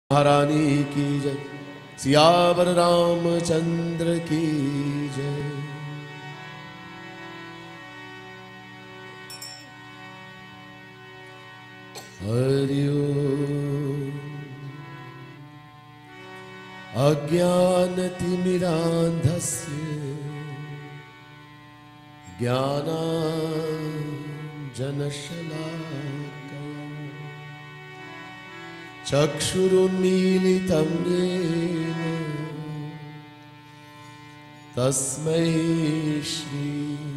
महारानी की जय, सियावर रामचंद्र की जय। हरि ओम। अज्ञानतिमिरान्धस्य ज्ञानाञ्जनशलाकया चक्षुरुन्मीलितं येन तस्मै श्री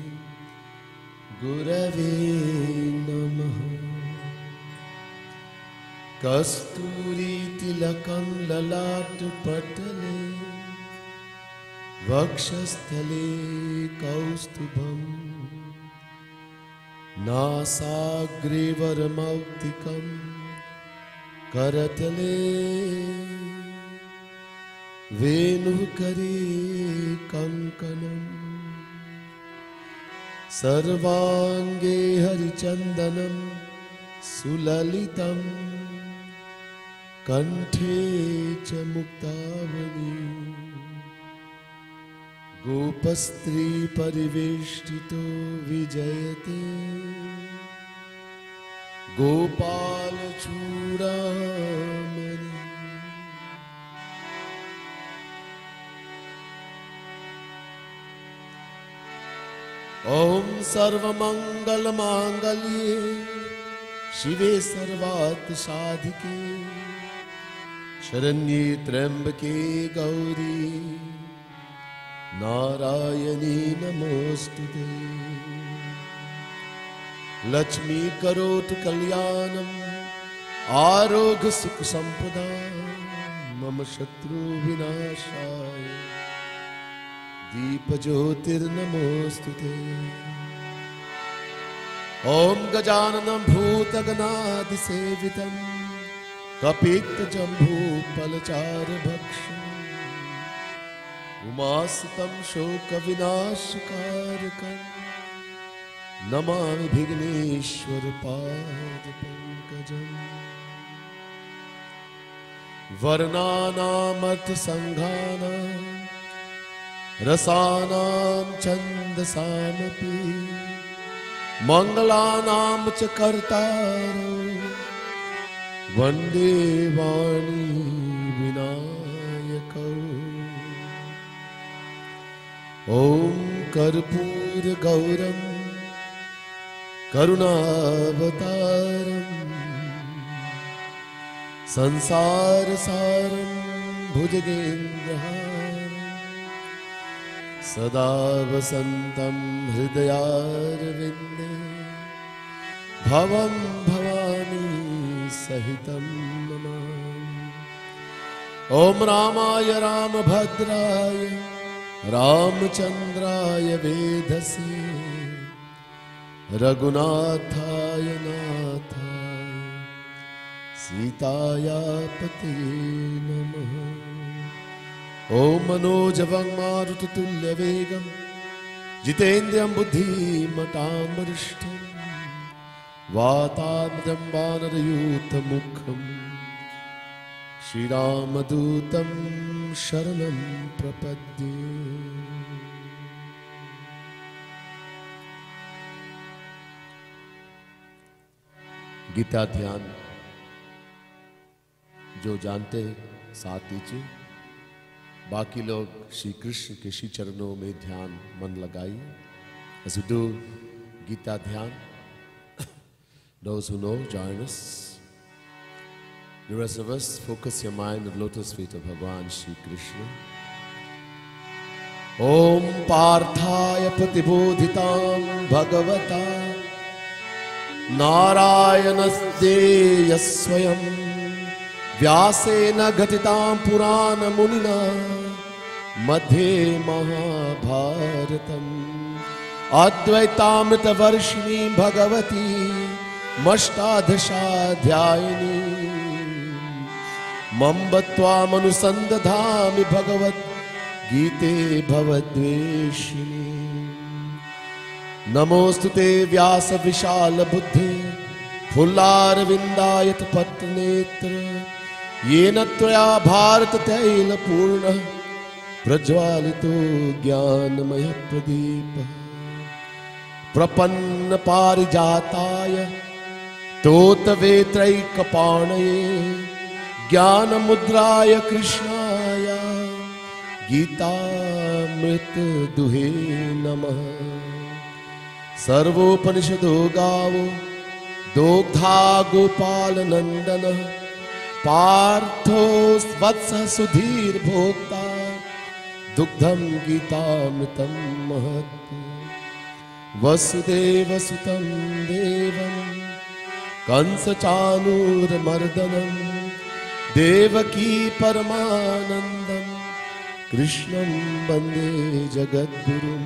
गुरवे नमः। कस्तूरीतिलकं ललाटपटले वक्षस्थले कौस्तुभं नासाग्रे वरमौक्तिकं करतले वेणुकरे कंकणम् सर्वांगे हरिचन्दनं सुललितं कंठे च मुक्तावली गोपस्त्री परिवेष्टितो विजयते गोपाल चूड़ामणि। ओम सर्वमंगल मांगल्ये शिवे सर्वार्थ साधिके शरण्ये त्र्यंबके गौरी नारायणी नमोस्तुते। लक्ष्मी करोतु कल्याणम् आरोग्य सुख संपदा मम शत्रु विनाशाय दीप ज्योतिर्नमोस्तुते। ओम गजाननं भूतगणादिसेवितं कपित्थजम्बूफलचारुभक्षम् उमासुतं शोकविनाशकारकम् नमामि विघ्नेश्वर पादपङ्कजम्। वर्णानामर्थसङ्घानां रसानां छन्दसामपि मङ्गलानां च कर्तारो वन्दे वाणी विनायकौ। ॐ कर्पूरगौरं करुणावतारम् संसारसारं भुजगेन्द्रहारं सदा वसन्तं हृदयारविन्दे भवं भवानी सहितं नमामि। ॐ रामाय रामभद्राय रामचन्द्राय वेधसे रघुनाथाय नाथाय सीताया पतये नमः। ॐ मनोजवं मारुततुल्यवेगं जितेन्द्रियं बुद्धिमतां वरिष्ठं वातात्मजं वानरयूथमुखं श्रीरामदूतं शरणं प्रपद्ये। गीता ध्यान जो जानते हैं साथ दीजिए, बाकी लोग श्री कृष्ण के श्री चरणों में ध्यान मन लगाइए। As we do Gita ध्यान, those who know join us. The rest of us focus your mind on lotus feet of Bhagwan Shri Krishna. Om Parthaya Pratibodhitam Bhagavata नारायणस्तेय स्वयं व्यासेन घटितां पुराणमुनिना मध्ये महाभारतम् अद्वैतामृतवर्षिणी भगवती मष्टादशाध्यायिनी मम्बत्वामनुसन्दधामि भगवद्गीते भवद्वेषिणी। नमोस्तुते व्यास विशाल बुद्धि फुल्लारविंदायत पत्र नेत्र येन त्वया भारत तैल पूर्ण प्रज्वालितो ज्ञानमय प्रदीप प्रपन्न पारिजाताय तोतवेत्रैकपाणये ज्ञानमुद्राय कृष्णाय गीतामृत दुहे नमः। सर्वोपनिषदो गावो दोग्धा गोपाल नंदन पार्थो वत्सः सुधीर भोक्ता दुग्धम गीतामृतं महत्। वसुदेव सुतं देवं कंसचाणूरमर्दनं देवकी परमानन्दं कृष्णं वन्दे जगद्गुरुं।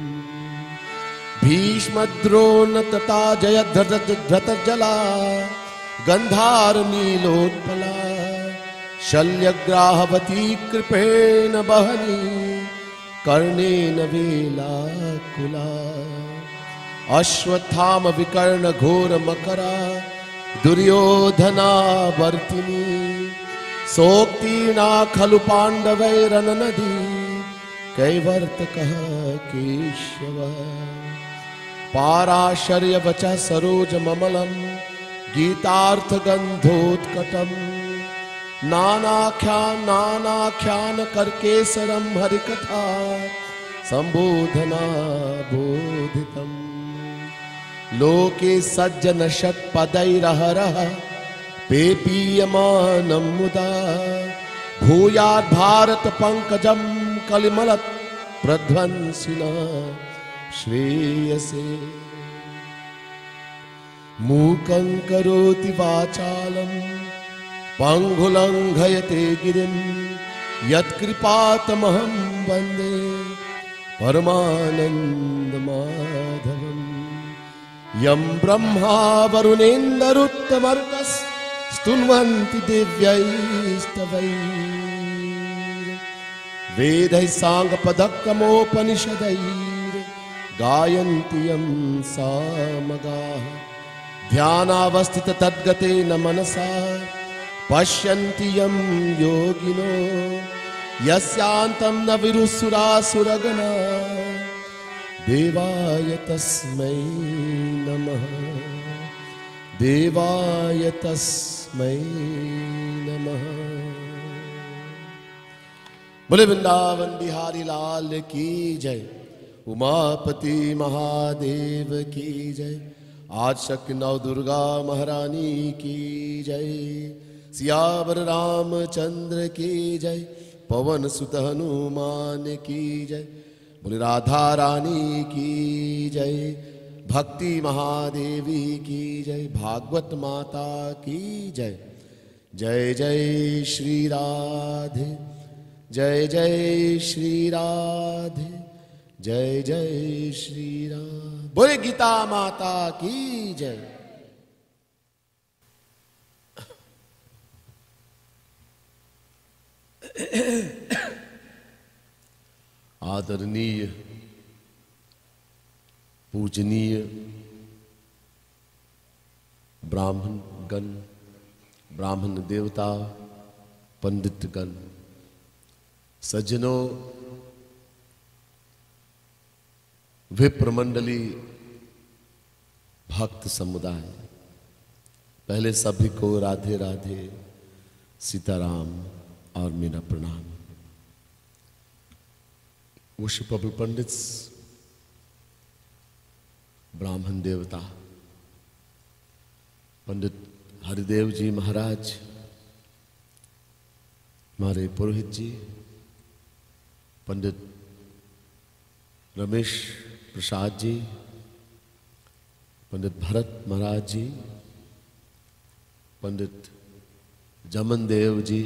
भीष्मद्रोण तथा जयद्रथजला गन्धारनीलोत्पला शल्यग्राहवती कृपेण बहनी कर्णेन वेलाकुला। अश्वत्थाम विकर्ण घोर मकरा दुर्योधना वर्तिनी सोक्तीर्णा खलु पांडवैरननदी कैवर्तकः केशवः। पाराशर्य वचः सरोजममलं गीतार्थगन्धोत्कटं नानाख्यान करकेसरं हरिकथा संबोधना बोधितम्। लोके सज्जन षट्पदैरहरः पेपीयमानं मुदा भूयात् भारत पंकजं कलिमलत् प्रध्वंसिना श्रेयसे। मूकं करोति वाचालं पङ्गुलङ्घयते गिरिं यत्कृपातमहं वन्दे परमानन्दमाधवम्। यं ब्रह्मा वरुणेन्दरुत्तमर्कस् स्तुन्वन्ति दिव्यैस्तवैः वेदैः साङ्गपदक्रमोपनिषदैः गायन्ति यं सामगाः। ध्यानावस्थित तद्गतेन मनसा पश्यन्ति यं योगिनो यस्यान्तं न विदुःसुरासुरगणा देवाय तस्मै नमः देवाय तस्मै नमः। बोले वृंदावन बिहारी लाल की जय, उमापति महादेव की जय, आज शक्ति नव दुर्गा महारानी की जय, सियावर रामचंद्र की जय, पवन सुत हनुमान की जय, बोले राधा रानी की जय, भक्ति महादेवी की जय, भागवत माता की जय। जय जय श्री राधे, जय जय श्री राधे, जय जय श्री राधे। बोले गीता माता की जय। आदरणीय पूजनीय ब्राह्मण गण, ब्राह्मण देवता, पंडित गण, सज्जनों, विप्र मंडली, भक्त समुदाय, पहले सभी को राधे राधे, सीताराम और मेरा प्रणाम। Worshipable पंडित्स, ब्राह्मण देवता, पंडित हरिदेव जी महाराज, हमारे पुरोहित जी, पंडित रमेश प्रसाद जी, पंडित भरत महाराज ji, Pandit Jaman Dev ji,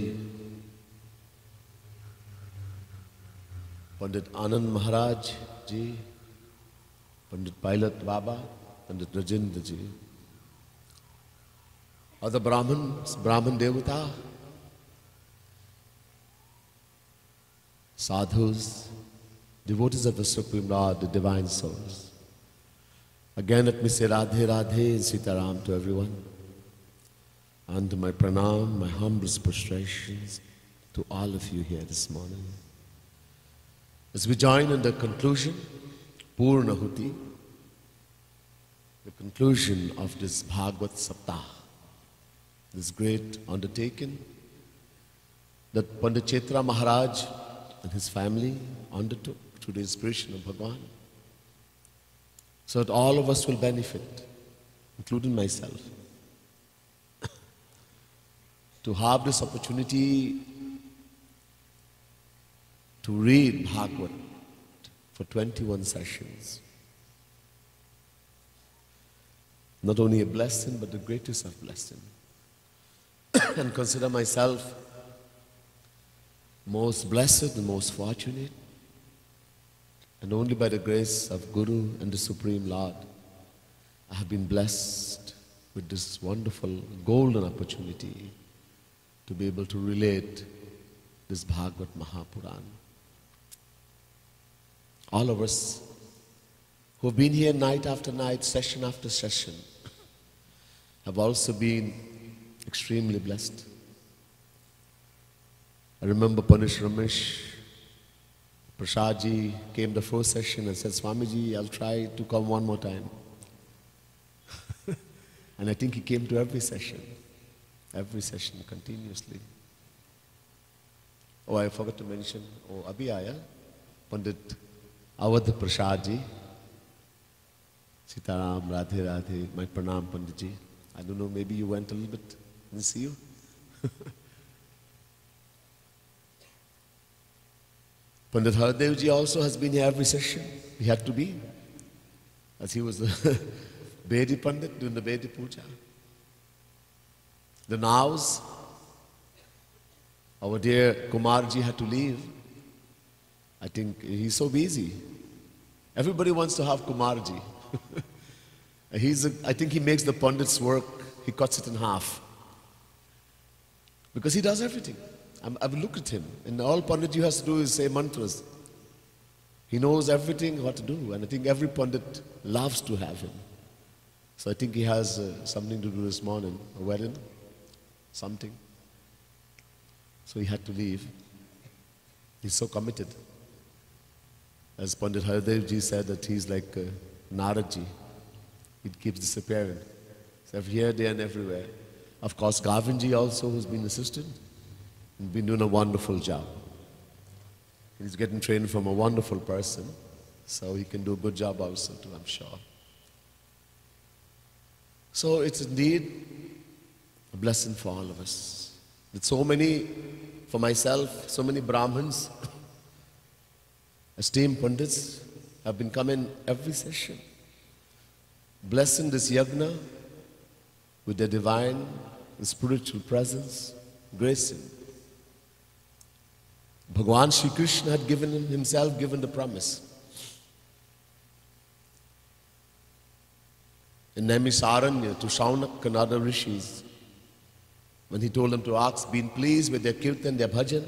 Pandit Anand Maharaj ji, Pandit Pilot Baba, Pandit Rajendra ji, other Brahman Devata, sadhus, devotees of the Supreme Lord, the divine souls. Again, let me say Radhe Radhe and Sitaram to everyone. And my pranam, my humblest prostrations to all of you here this morning. As we join in the conclusion, Purnahuti, the conclusion of this Bhagavad Saptah, this great undertaking that Pandit Chetra Maharaj and his family undertook through the inspiration of Bhagwan, so that all of us will benefit, including myself, to have this opportunity to read Bhagavad for 21 sessions. Not only a blessing, but the greatest of blessing. And consider myself most blessed and most fortunate, and only by the grace of Guru and the Supreme Lord, I have been blessed with this wonderful golden opportunity to be able to relate this Bhagavad Mahapuran. All of us who have been here night after night, session after session, have also been extremely blessed. I remember Pandit Ramesh Prasadji came the first session and said, Swamiji, I'll try to come one more time. And I think he came to every session continuously. Oh, I forgot to mention, Abhi Aaya, Pandit Awadh Prasadji, Sitaram, Radhe Radhe, my pranam Panditji. I don't know, maybe you went a little bit, didn't see you. Pandit Haradevji also has been here every session. He had to be, as he was the Bedi Pandit doing the Bedi Puja. The Naus, our dear Kumarji had to leave. I think he's so busy. Everybody wants to have Kumarji. I think he makes the Pandit's work, he cuts it in half. Because he does everything. I've looked at him, and all Panditji has to do is say mantras. He knows everything what to do, and I think every Pandit loves to have him. So I think he has something to do this morning, a wedding, something. So he had to leave. He's so committed. As Pandit Haradevji said, that he's like Naradji. He keeps disappearing. So here, there, and everywhere. Of course, Gavinji also, who's been assistant, and been doing a wonderful job. He's getting trained from a wonderful person, so he can do a good job also too, I'm sure. So it's indeed a blessing for all of us. With so many, for myself, so many Brahmins, esteemed Pandits have been coming every session, blessing this yajna with their divine and spiritual presence, gracing. Bhagwan Shri Krishna had himself given the promise. In Naimisaranya to Shaunak and other rishis, when he told them to ask, being pleased with their kirtan, their bhajan,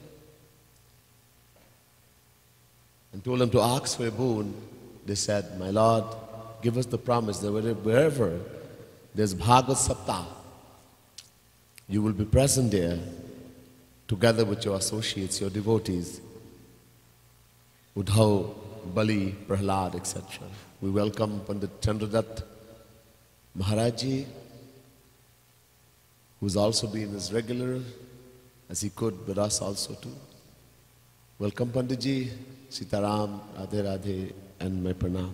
and told them to ask for a boon, they said, my Lord, give us the promise that wherever there's Bhagavad Saptah, you will be present there together with your associates, your devotees, Uddhav, Bali, Prahlad, etc. We welcome Pandit Chandradat Maharajji, who's also been as regular as he could with us also too. Welcome Panditji, Sitaram, Radhe Radhe, and my pranam.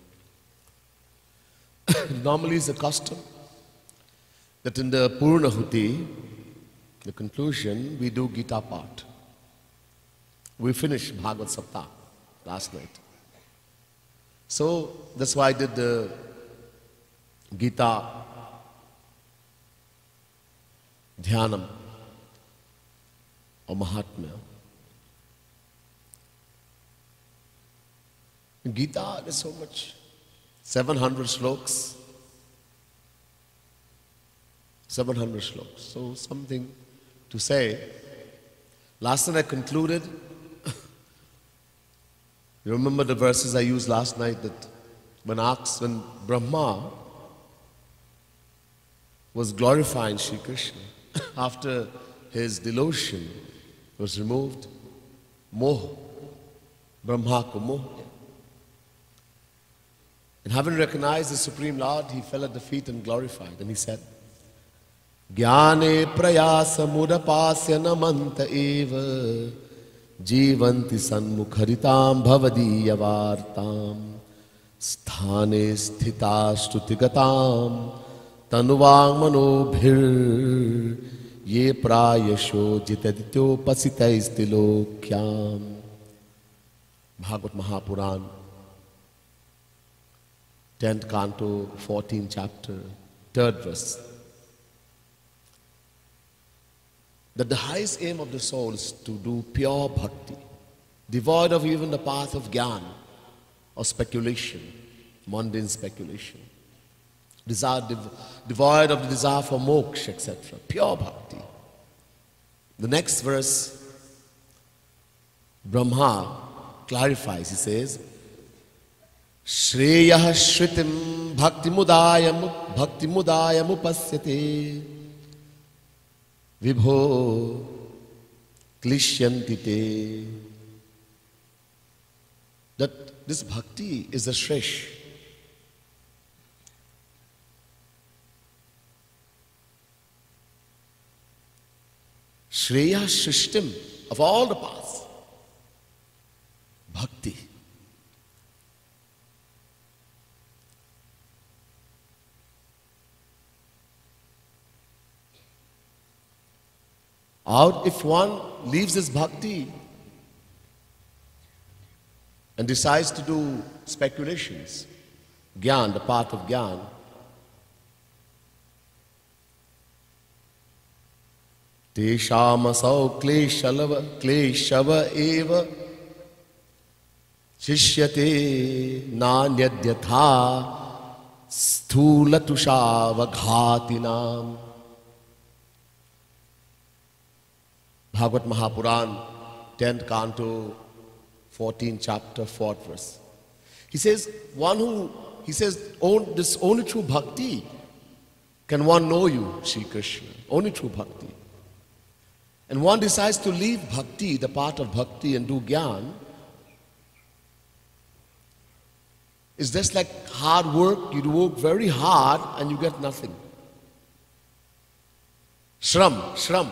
Normally it's a custom that in the Purnahuti, the conclusion, we do Gita part. We finished Bhagavad Saptah last night. So that's why I did the Gita Dhyanam or Mahatmya. In Gita, there's so much. 700 sloks. 700 sloks. So something to say. Last night I concluded. You remember the verses I used last night that when Brahma was glorifying Sri Krishna. After his delusion was removed, moh, Brahma ko moh. And having recognized the Supreme Lord, he fell at the feet and glorified. And he said, Jnane prayasa mudapasya namanta eva jivanti sanmukharitam bhavadiyavartam sthane sthita shrutigatam tanuvang manobhir ye prayasho jitadityo pasitaistilokyam. Bhagavad Mahapuran, 10th canto, 14th chapter, 3rd verse. That the highest aim of the soul is to do pure bhakti, devoid of even the path of jnana or speculation, mundane speculation, devoid of the desire for moksha, etc. Pure bhakti. The next verse, Brahma clarifies, he says, Shreyah shritim bhaktimudayam upasyate Vibho klishyantite. That this bhakti is the shresh. Shreya Shrishtim, of all the paths, bhakti. Or if one leaves his bhakti and decides to do speculations, Gyan, the path of Gyan, Teshamasau kleshava eva shishyate nanyadyatha sthulatushavaghatinam. Bhagavad Mahapuran, 10th canto, 14th chapter, 4th verse. He says, this only through bhakti can one know you, Sri Krishna. Only through bhakti. And one decides to leave bhakti, the path of bhakti, and do jnana. It's just like hard work. You work very hard and you get nothing. Shram.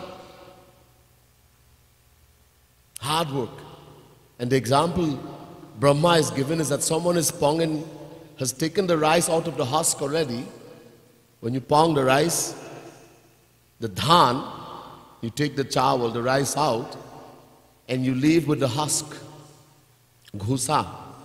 Hard work. And the example Brahma is given is that someone has taken the rice out of the husk already. When you pong the rice, the dhan, you take the chawal, the rice out, and you leave with the husk. Bhusa.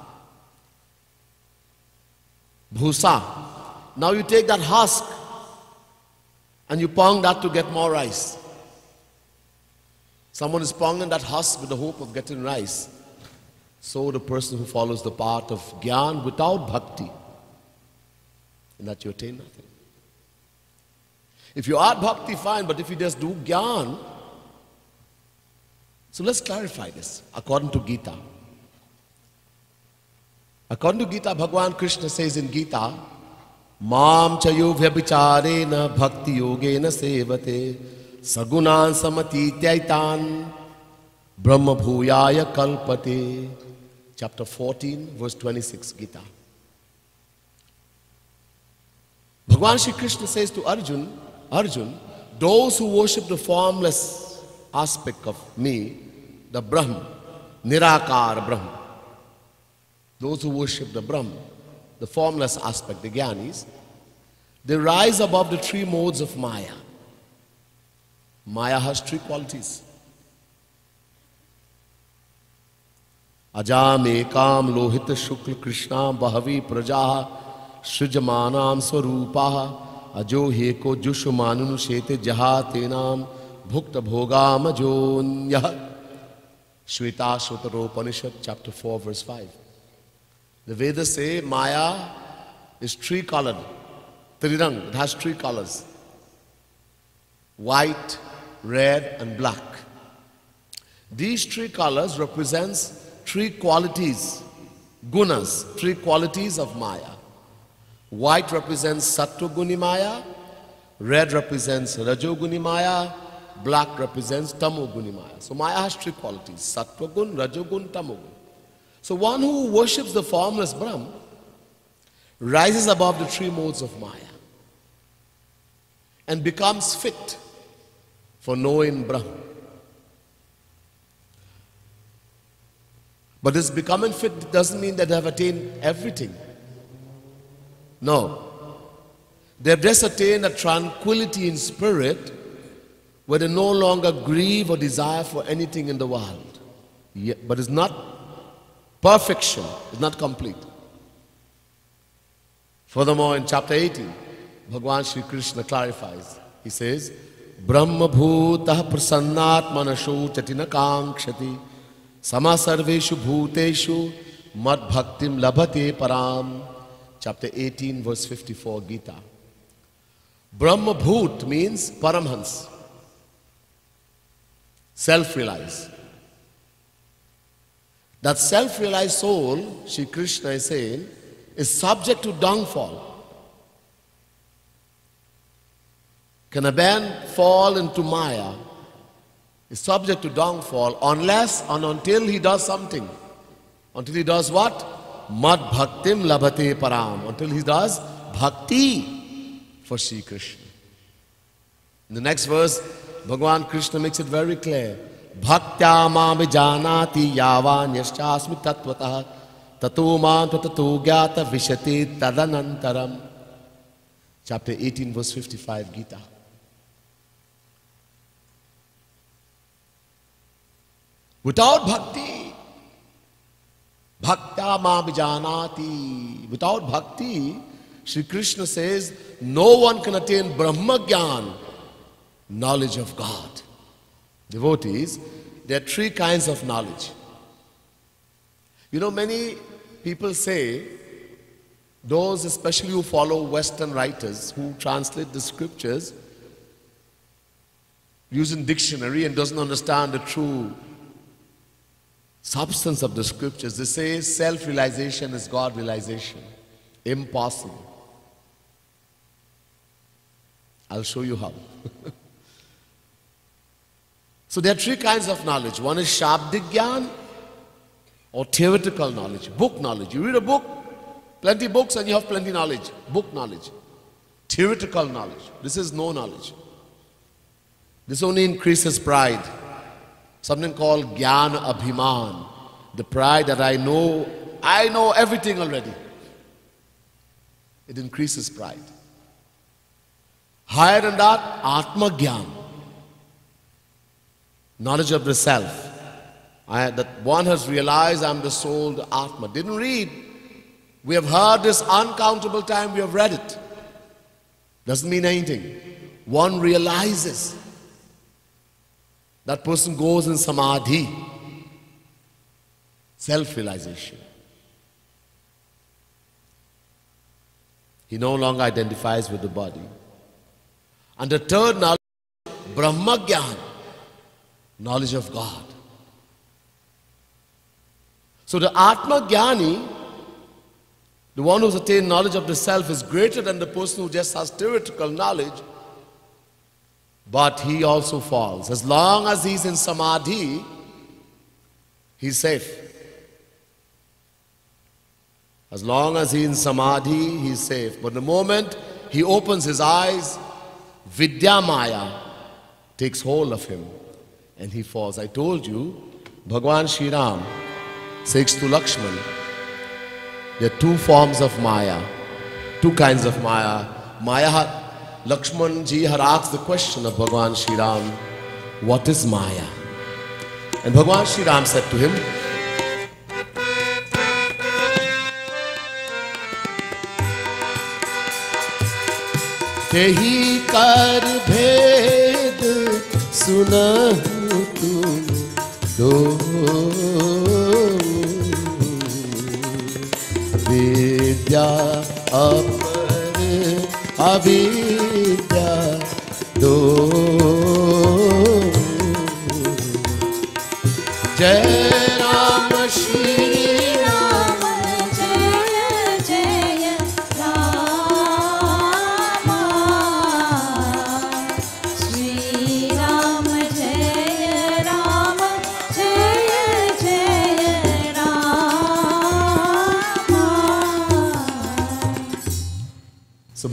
Now you take that husk and you pong that to get more rice. Someone is ponging that husk with the hope of getting rice. So the person who follows the path of jnana without bhakti, in that you attain nothing. If you add bhakti, fine, but if you just do jnana, so let's clarify this according to Gita. According to Gita, Bhagavan Krishna says in Gita, Mam chayo vyabhicharena bhakti yogena sevate sagunan samatityaitan brahma bhuyaya kalpate. Chapter 14, verse 26, Gita. Bhagavan Shri Krishna says to Arjun, those who worship the formless aspect of me, the Brahm, Nirakara Brahm, those who worship the Brahm, the formless aspect, the Jnanis, they rise above the three modes of Maya. Maya has three qualities. Ajam ekam lohita shukla krishnam bahavi prajaha shujamanam swarupaha ajo heko jushumanunu shete jahatenam bhukta bhogam ajonyah. Shweta Shutaropanishad, chapter 4, verse 5. The Vedas say Maya is three-colored. Trirang, it has three colors. White, red, and black. These three colors represents three qualities, gunas, three qualities of Maya. White represents Sattva Guni Maya, Red represents Rajoguni Maya, black represents Tamoguni Maya. So Maya has three qualities: Sattvagun, Rajogun, Tamogun. So one who worships the formless Brahm rises above the three modes of Maya and becomes fit for knowing Brahm. But this becoming fit doesn't mean that they have attained everything. No. They have just attained a tranquility in spirit where they no longer grieve or desire for anything in the world. But it's not perfection, it's not complete. Furthermore, in chapter 18, Bhagavan Sri Krishna clarifies. He says, Brahma bhutah prasannat manasho chatina kankshati samasarveshu bhuteshu mad bhaktim labhate param. Chapter 18, verse 54, Gita. Brahma bhut means Paramhans, self-realized. That self-realized soul, Shri Krishna is saying, is subject to downfall. Can a man fall into Maya? Is subject to downfall unless and until he does something. Until he does what? Mad bhaktim labhate param. Until he does bhakti for Shri Krishna. In the next verse, Bhagavan Krishna makes it very clear. Bhaktya mami janati yavan yaschasmi tatvatah tato man tato gyata vishati tadanantaram. Chapter 18, verse 55, Gita. Without bhakti, bhaktya mami janati, without bhakti, Shri Krishna says, no one can attain Brahma Gyan, knowledge of God. Devotees, there are three kinds of knowledge. You know, many people say, those especially who follow Western writers, who translate the scriptures using dictionary and doesn't understand the true substance of the scriptures, they say self-realization is God realization. Impossible. I'll show you how. So there are three kinds of knowledge. One is Shabdik Gyan, or theoretical knowledge, book knowledge. You read a book, plenty books, and you have plenty knowledge. Book knowledge. Theoretical knowledge. This is no knowledge. This only increases pride. Something called Gyan Abhiman. The pride that I know everything already. It increases pride. Higher than that, Atma Gyan. Knowledge of the self. That one has realized I'm the soul, the Atma. Didn't read. We have heard this uncountable time, we have read it. Doesn't mean anything. One realizes. That person goes in samadhi. Self-realization. He no longer identifies with the body. And the third knowledge, Brahma Gyan, knowledge of God. So the Atma Gyani, the one who's attained knowledge of the self, is greater than the person who just has theoretical knowledge, but he also falls. As long as he's in samadhi, he's safe. As long as he's in samadhi, he's safe. But the moment he opens his eyes, Vidya Maya takes hold of him and he falls. I told you, Bhagavan Shri Ram says to Lakshman, there are two forms of Maya, two kinds of Maya. Lakshman ji had asked the question of Bhagavan Shri Ram, what is Maya? And Bhagavan Shri Ram said to him, तेही कर भेद सुनहु तुम दो विद्या अपर अविद्या दो जय Ram Shri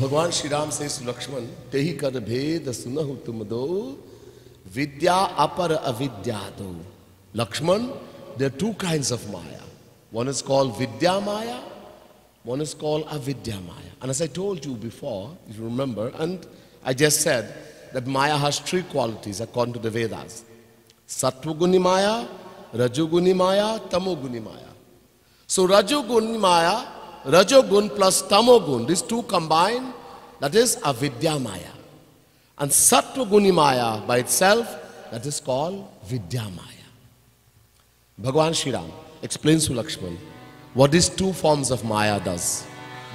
Bhagwan Shri Ram says to Lakshman, Tehi kar bhed sunahu tum do, vidya apar avidya do. Lakshman, there are two kinds of Maya. One is called Vidya Maya, one is called Avidya Maya. And as I told you before, if you remember, and I just said that Maya has three qualities according to the Vedas. Sattva-guni Maya, Rajoguni Maya, Tamoguni Maya. So Rajoguni Maya, Rajogun plus Tamogun, these two combined, that is Avidya Maya. And Sattva-guni Maya by itself, that is called Vidya Maya. Bhagwan Shri Ram explains to Lakshman what these two forms of Maya does.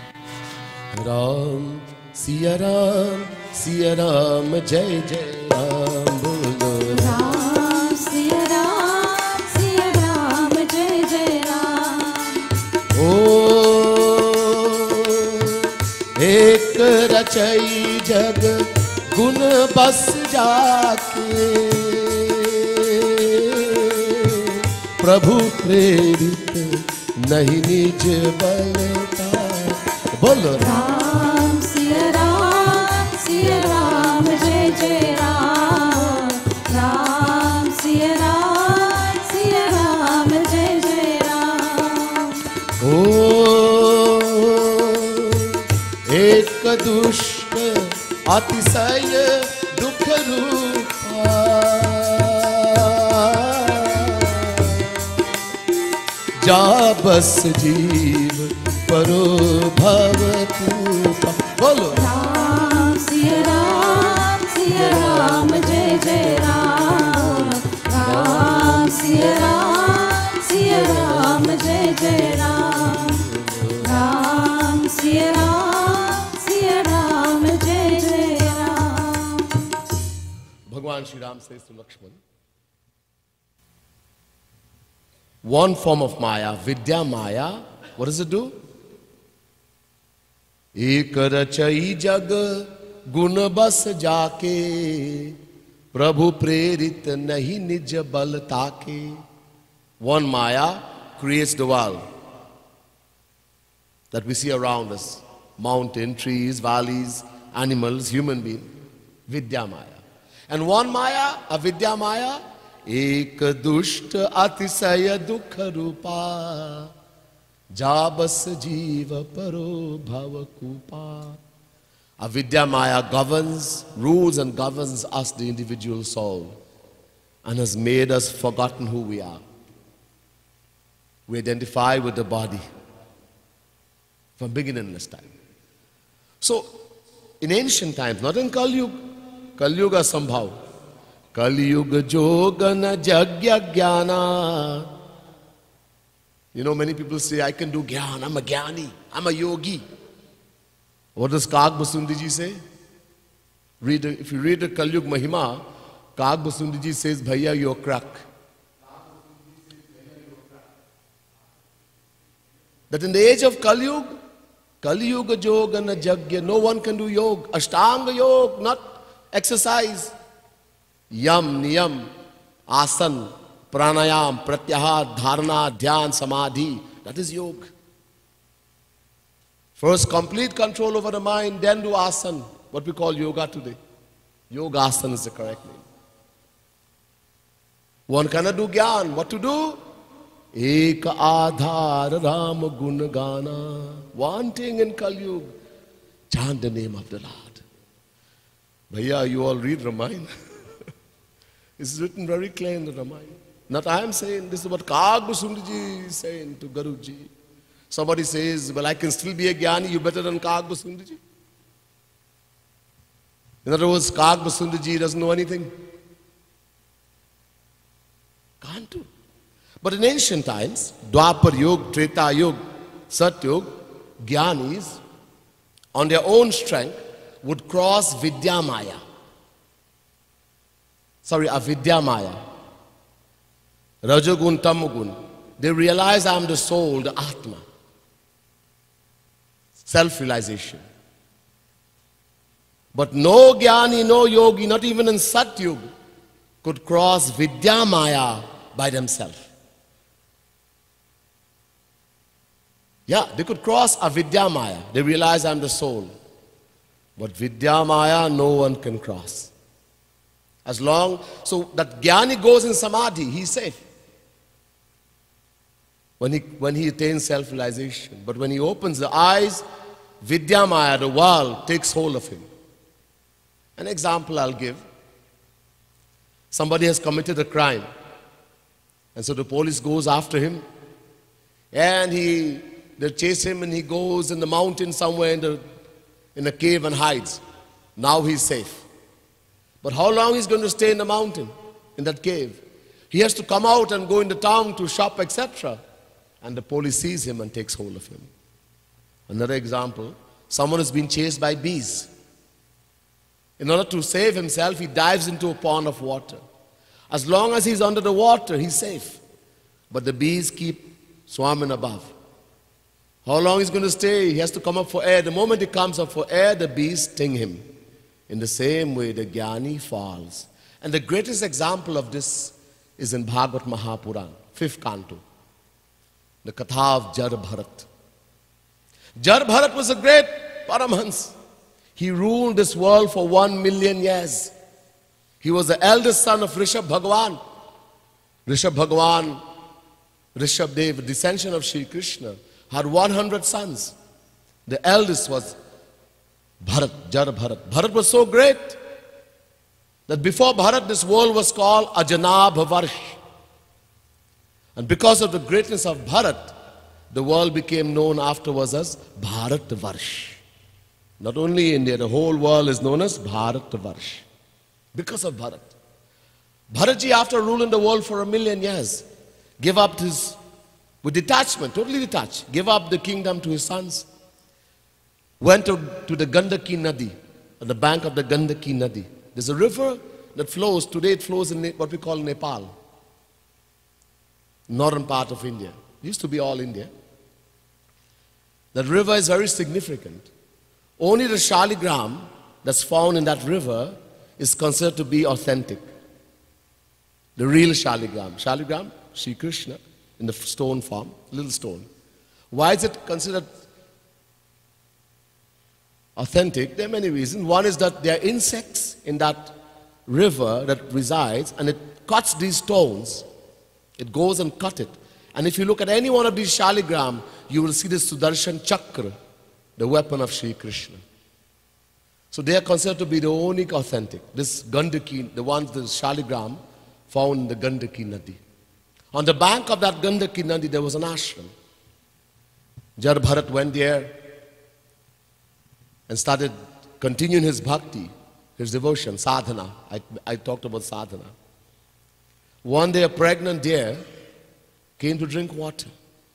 Ram, Siya Ram, Jai Jai Ram, Bolo Ram, Siya Ram, Jai Jai Ram. Oh, ek rachai jag gun bas jaake प्रभु प्रेरित नहीं निज बलता बोलो राम सिया राम जय जय राम राम सिया राम जय जय राम ओ एक दुष्ट अतिशय दुख रूपा जा बस जीव परो भव तूपा बोलो राम सिया राम जय जय राम राम सिया राम जय जय राम राम सिया राम जय जय Ram. Bhagwan Shri Ram says to Lakshman, one form of Maya, Vidya Maya, what does it do? Ek rachai jag gun bas jaake Prabhu prerit nahi nij bal taake. One Maya creates the world that we see around us. Mountain, trees, valleys, animals, human beings. Vidya Maya. And one Maya, Avidya Maya, एक दुष्ट अतिशय दुख रूपा जा बस जीव परो भव कूपा. Avidya Maya governs, rules and governs us, the individual soul, and has made us forgotten who we are. We identify with the body from beginningless time. So, in ancient times, not in Kali Yuga, Kali Yuga Sambhav, Kali Yuga Jogana Jagya Jnana. You know, many people say, I can do Gyan, I'm a Gyani, I'm a yogi. What does Kag Basundi ji say? If you read the Kali Yuga Mahima, Kag Basundi ji says, Bhaiya, you're crack. That in the age of Kali Yuga Jogana Jagya, no one can do yoga. Ashtanga yoga, not exercise. Yam, niyam, asan, pranayam, pratyahar, dharana, dhyan, samadhi. That is yoga. First, complete control over the mind, then do asan, what we call yoga today. Yoga asana is the correct name. One cannot do gyan. What to do? Ek adhar ram gun gana. One thing in Kali Yuga, chant the name of the Lord. Bhaiya, you all read Ramayana. It's written very clear in the Ramayana. Not I am saying, this is what Kag Basundi ji is saying to Garuji. Somebody says, well, I can still be a Gyani, you better than Kag Basundi ji. In other words, Kag Basundi ji doesn't know anything. Can't do. But in ancient times, Dwapar Yuga, Treta Yuga, Sat Yuga, Gyanis, on their own strength, would cross Vidya Maya. Avidya Maya. Rajogun, Tamogun. They realize I am the soul, the Atma. Self-realization. But no Gyani, no Yogi, not even in Sat Yuga, could cross Vidya Maya by themselves. Yeah, they could cross Avidya Maya. They realize I'm the soul. But Vidya Maya, no one can cross. So that Jnani goes in Samadhi, he's safe. When he attains self-realization. But when he opens the eyes, Vidya Maya, the world, takes hold of him. An example I'll give. Somebody has committed a crime. And so the police goes after him. And they chase him, and he goes in the mountain somewhere in a cave and hides. Now he's safe. But how long he's going to stay in the mountain, in that cave? He has to come out and go into town to shop, etc. And the police sees him and takes hold of him. Another example, someone has been chased by bees. In order to save himself, he dives into a pond of water. As long as he's under the water, he's safe. But the bees keep swarming above. How long he's going to stay? He has to come up for air. The moment he comes up for air, the bees sting him. In the same way, the Jnani falls. And the greatest example of this is in Bhagavad Mahapuran, 5th canto. The Katha of Jar Bharat. Jar Bharat was a great Paramhans. He ruled this world for 1 million years. He was the eldest son of Rishabh Bhagwan. Rishabh Bhagwan, Rishabh Dev, descendant of Sri Krishna, had 100 sons. The eldest was Bharat, Jar Bharat. Bharat was so great that before Bharat, this world was called Ajanabha Varsh. And because of the greatness of Bharat, the world became known afterwards as Bharat Varsh. Not only India, the whole world is known as Bharat Varsh. Because of Bharat. Bharatji, after ruling the world for 1 million years, gave up with detachment, totally detached, gave up the kingdom to his sons. Went to the Gandaki Nadi, on the bank of the Gandaki Nadi. There's a river that flows, today it flows in what we call Nepal. Northern part of India. It used to be all India. That river is very significant. Only the Shaligram that's found in that river is considered to be authentic. The real Shaligram. Shaligram, Sri Krishna, in the stone form, little stone. Why is it considered authentic? There are many reasons. One is that there are insects in that river that resides, and it cuts these stones. It goes and cuts it. And if you look at any one of these Shaligram, you will see the Sudarshan Chakra, the weapon of Sri Krishna. So they are considered to be the only authentic. This Gandaki, the Shaligram found in the Gandaki Nadi. On the bank of that Gandaki Nadi, there was an ashram. Jar Bharat went there and started continuing his bhakti, his devotion, sadhana. I talked about sadhana. One day a pregnant deer came to drink water.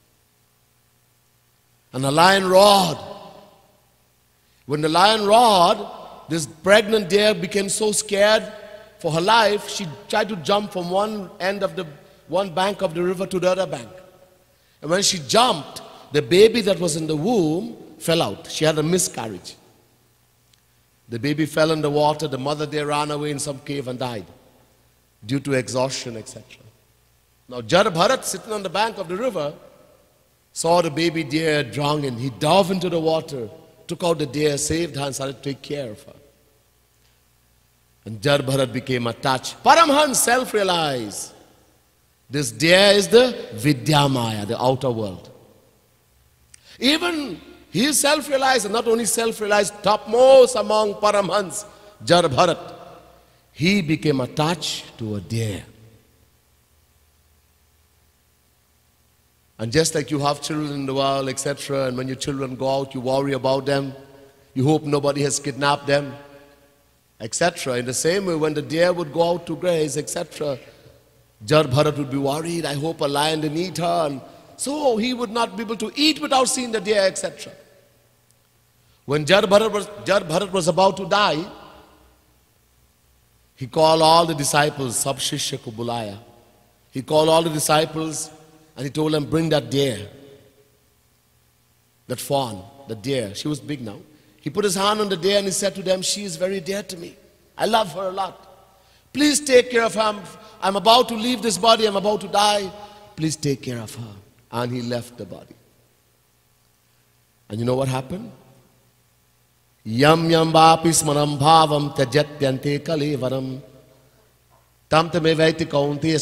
And a lion roared. When the lion roared, this pregnant deer became so scared for her life, she tried to jump from one bank of the river to the other bank. And when she jumped, the baby that was in the womb fell out. She had a miscarriage. The baby fell in the water. The mother there ran away in some cave and died due to exhaustion, etc. Now Jar Bharat, sitting on the bank of the river, saw the baby deer drowning. He dove into the water, took out the deer, saved her, and started to take care of her. And Jar Bharat became attached. Paramhans self-realized. This deer is the Vidya Maya, the outer world. Even he is self-realized, and not only self-realized, topmost among Paramhans, Jar Bharat. He became attached to a deer. And just like you have children in the world, etc., and when your children go out, you worry about them, you hope nobody has kidnapped them, etc. In the same way, when the deer would go out to graze, etc., Jar Bharat would be worried, I hope a lion didn't eat her, and so he would not be able to eat without seeing the deer, etc. When Jar Bharat was about to die, he called all the disciples, Sab Shishya ko bulaya. He called all the disciples and he told them, bring that deer, that fawn, the deer. She was big now. He put his hand on the deer and he said to them, she is very dear to me. I love her a lot. Please take care of her. I'm about to leave this body. I'm about to die. Please take care of her. And he left the body. And you know what happened? Yam yam vapi smaram bhavam tyajatyante kalevaram. Tam tamevaiti kaunteya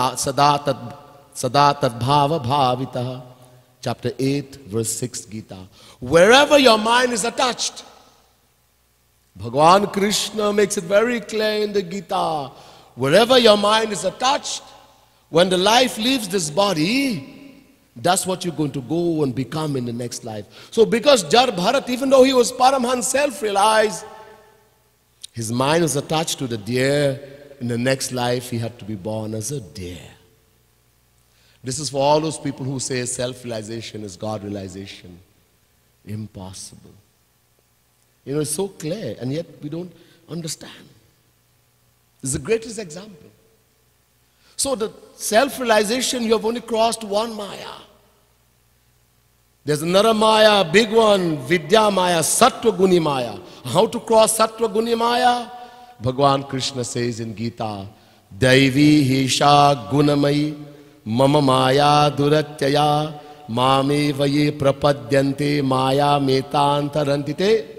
sada tad bhava bhavitaha. Chapter 8, verse 6, Gita. Wherever your mind is attached, Bhagavan Krishna makes it very clear in the Gita. Wherever your mind is attached, when the life leaves this body, that's what you're going to go and become in the next life. So because Jar Bharat, even though he was Paramhans, self-realized, his mind was attached to the deer. In the next life, he had to be born as a deer. This is for all those people who say self-realization is God-realization. Impossible. You know, it's so clear, and yet we don't understand. This is the greatest example. So the self-realization, you have only crossed one Maya. There's another Maya, a big one, Vidya Maya, Sattva Guni Maya. How to cross Sattva Guni Maya? Bhagavan Krishna says in Gita, Daivi Hisha Gunamai Mama Maya Duratyaya Mame Vaye Prapadyante Maya Metantarantite.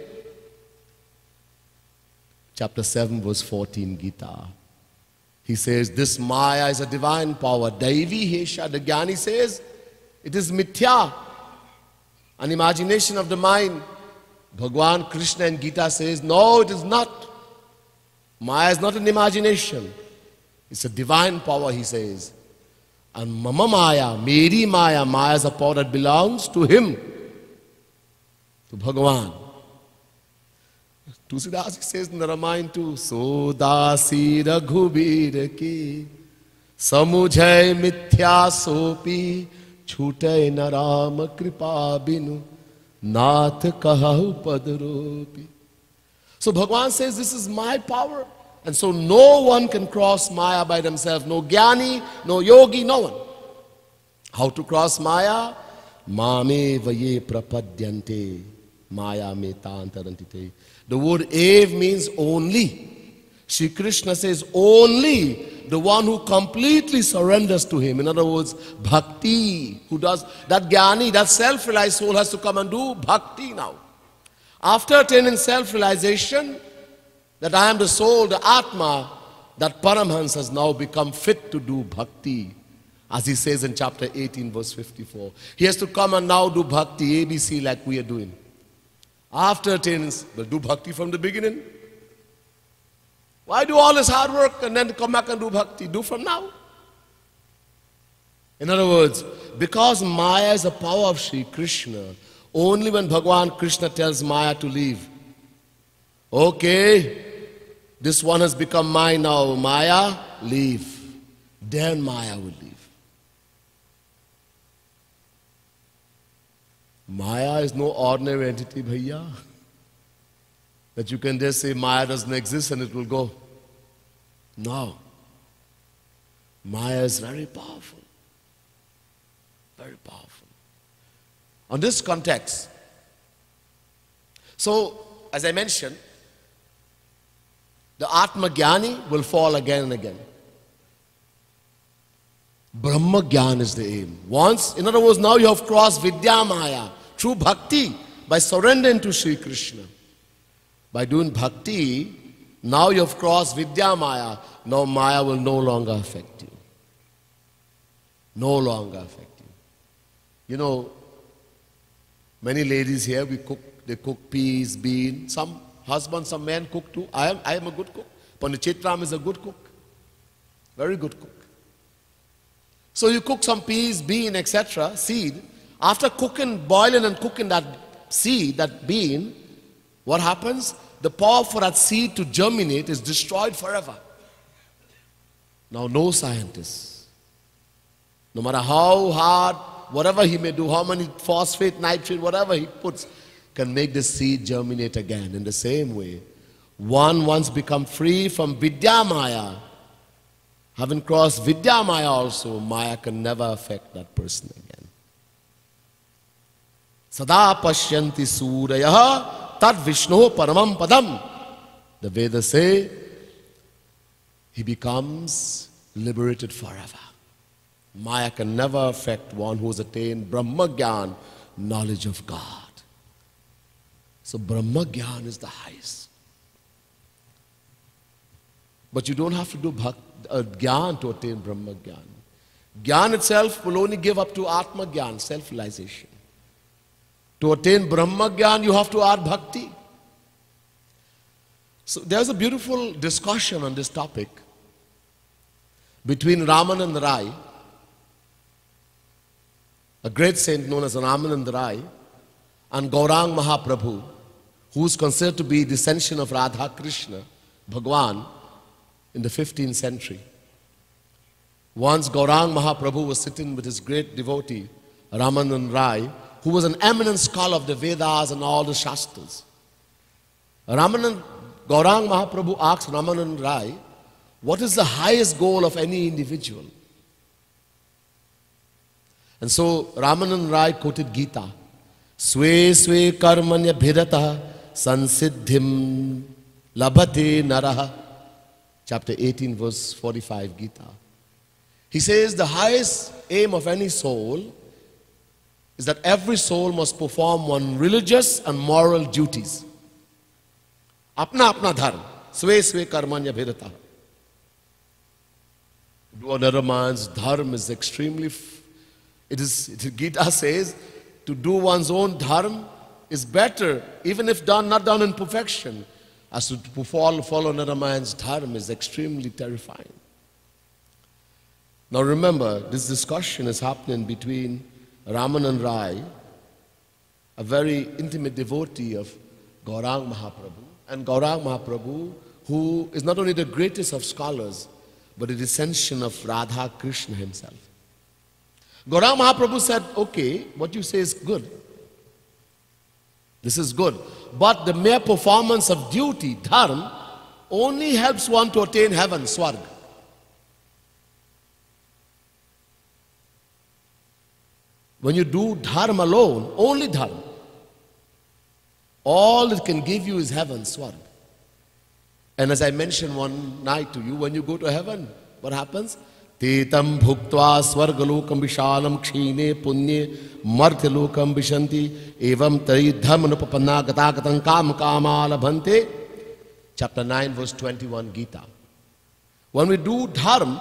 Chapter 7, verse 14, Gita. He says, this Maya is a divine power. Daivi Hesha, the Jnani says, it is mithya, an imagination of the mind. Bhagavan Krishna in Gita says, no, it is not. Maya is not an imagination. It's a divine power, he says. And Mama Maya, Meri Maya, Maya is a power that belongs to him, to Bhagavan. Tusidas, he says in the Ramayana too, So dasi raghubir ki samujhay mithya sopi chhutay naram kripa binu nath kahahu padropi. So Bhagavan says, this is my power. And so no one can cross Maya by themselves. No Jnani, no Yogi, no one. How to cross Maya? Mame vaye prapadyante Maya metantarantite. The word ev means only. Shri Krishna says only the one who completely surrenders to him. In other words, bhakti. Who does that Jnani, that self-realized soul has to come and do bhakti now. After attaining self-realization, that I am the soul, the Atma, that Paramhans has now become fit to do bhakti. As he says in chapter 18, verse 54. He has to come and now do bhakti, ABC, like we are doing. After attaining, we'll do bhakti from the beginning. Why do all this hard work and then come back and do bhakti? Do from now. In other words, because Maya is the power of Sri Krishna, only when Bhagavan Krishna tells Maya to leave. Okay, this one has become mine now. Maya, leave. Then Maya will leave. Maya is no ordinary entity, bhaiya. That you can just say Maya doesn't exist and it will go. No. Maya is very powerful. Very powerful. On this context, so as I mentioned, the Atma Jnani will fall again and again. Brahma Jnana is the aim. Once, in other words, now you have crossed Vidya Maya through bhakti by surrendering to Sri Krishna. By doing bhakti, now you have crossed Vidya Maya. Now Maya will no longer affect you. No longer affect you. You know, many ladies here, they cook peas, beans. Some husbands, some men cook too. I am a good cook. Pandit is a good cook. Very good cook. So you cook some peas, bean, etc., seed. After cooking, boiling and cooking that seed, that bean, what happens? The power for that seed to germinate is destroyed forever. Now no scientist, no matter how hard, whatever he may do, how many phosphate, nitrate, whatever he puts, can make the seed germinate again. In the same way, one once become free from Vidya Maya, having crossed Vidya Maya also, Maya can never affect that person again. Sada pashyanti surayah tad Vishnu paramam padam. The Vedas say he becomes liberated forever. Maya can never affect one who has attained Brahma Gyan, knowledge of God. So Brahma Gyan is the highest. But you don't have to do Gyan to attain Brahma Gyan. Gyan itself will only give up to Atma Gyan, self-realization. To attain Brahma Gyan, you have to add bhakti. So there's a beautiful discussion on this topic between Ramananda Rai, a great saint known as Ramananda Rai, and Gaurang Mahaprabhu, who is considered to be the descendant of Radha Krishna, Bhagwan, in the 15th century. Once Gaurang Mahaprabhu was sitting with his great devotee, Ramananda Rai, who was an eminent scholar of the Vedas and all the Shastras. Gaurang Mahaprabhu asked Ramananda Rai, what is the highest goal of any individual? And so Ramananda Rai quoted Gita, Swe swe karmanya bhirata sansiddhim labhate naraha. Chapter 18, verse 45, Gita. He says the highest aim of any soul is that every soul must perform one religious and moral duties. Apna apna dharma, swe swe karmanya bhirata. Do another man's dharma is extremely, Gita says, to do one's own dharma is better, even if not done in perfection, as to follow another man's dharma is extremely terrifying. Now remember, this discussion is happening between Ramananda Rai, a very intimate devotee of Gaurang Mahaprabhu, and Gaurang Mahaprabhu, who is not only the greatest of scholars, but a descendant of Radha Krishna himself. Gaurang Mahaprabhu said, okay, what you say is good. This is good. But the mere performance of duty, dharma, only helps one to attain heaven, swarga. When you do dharma alone, only dharma, all it can give you is heaven, swarga. And as I mentioned one night to you, when you go to heaven, what happens? Tetam bhuktva swargalokam vishalam kshine punye marthyalokam vishanti evam tari dhammanupapanna gatagatam kam kamala bhante. Chapter 9, verse 21, Gita. When we do dharma,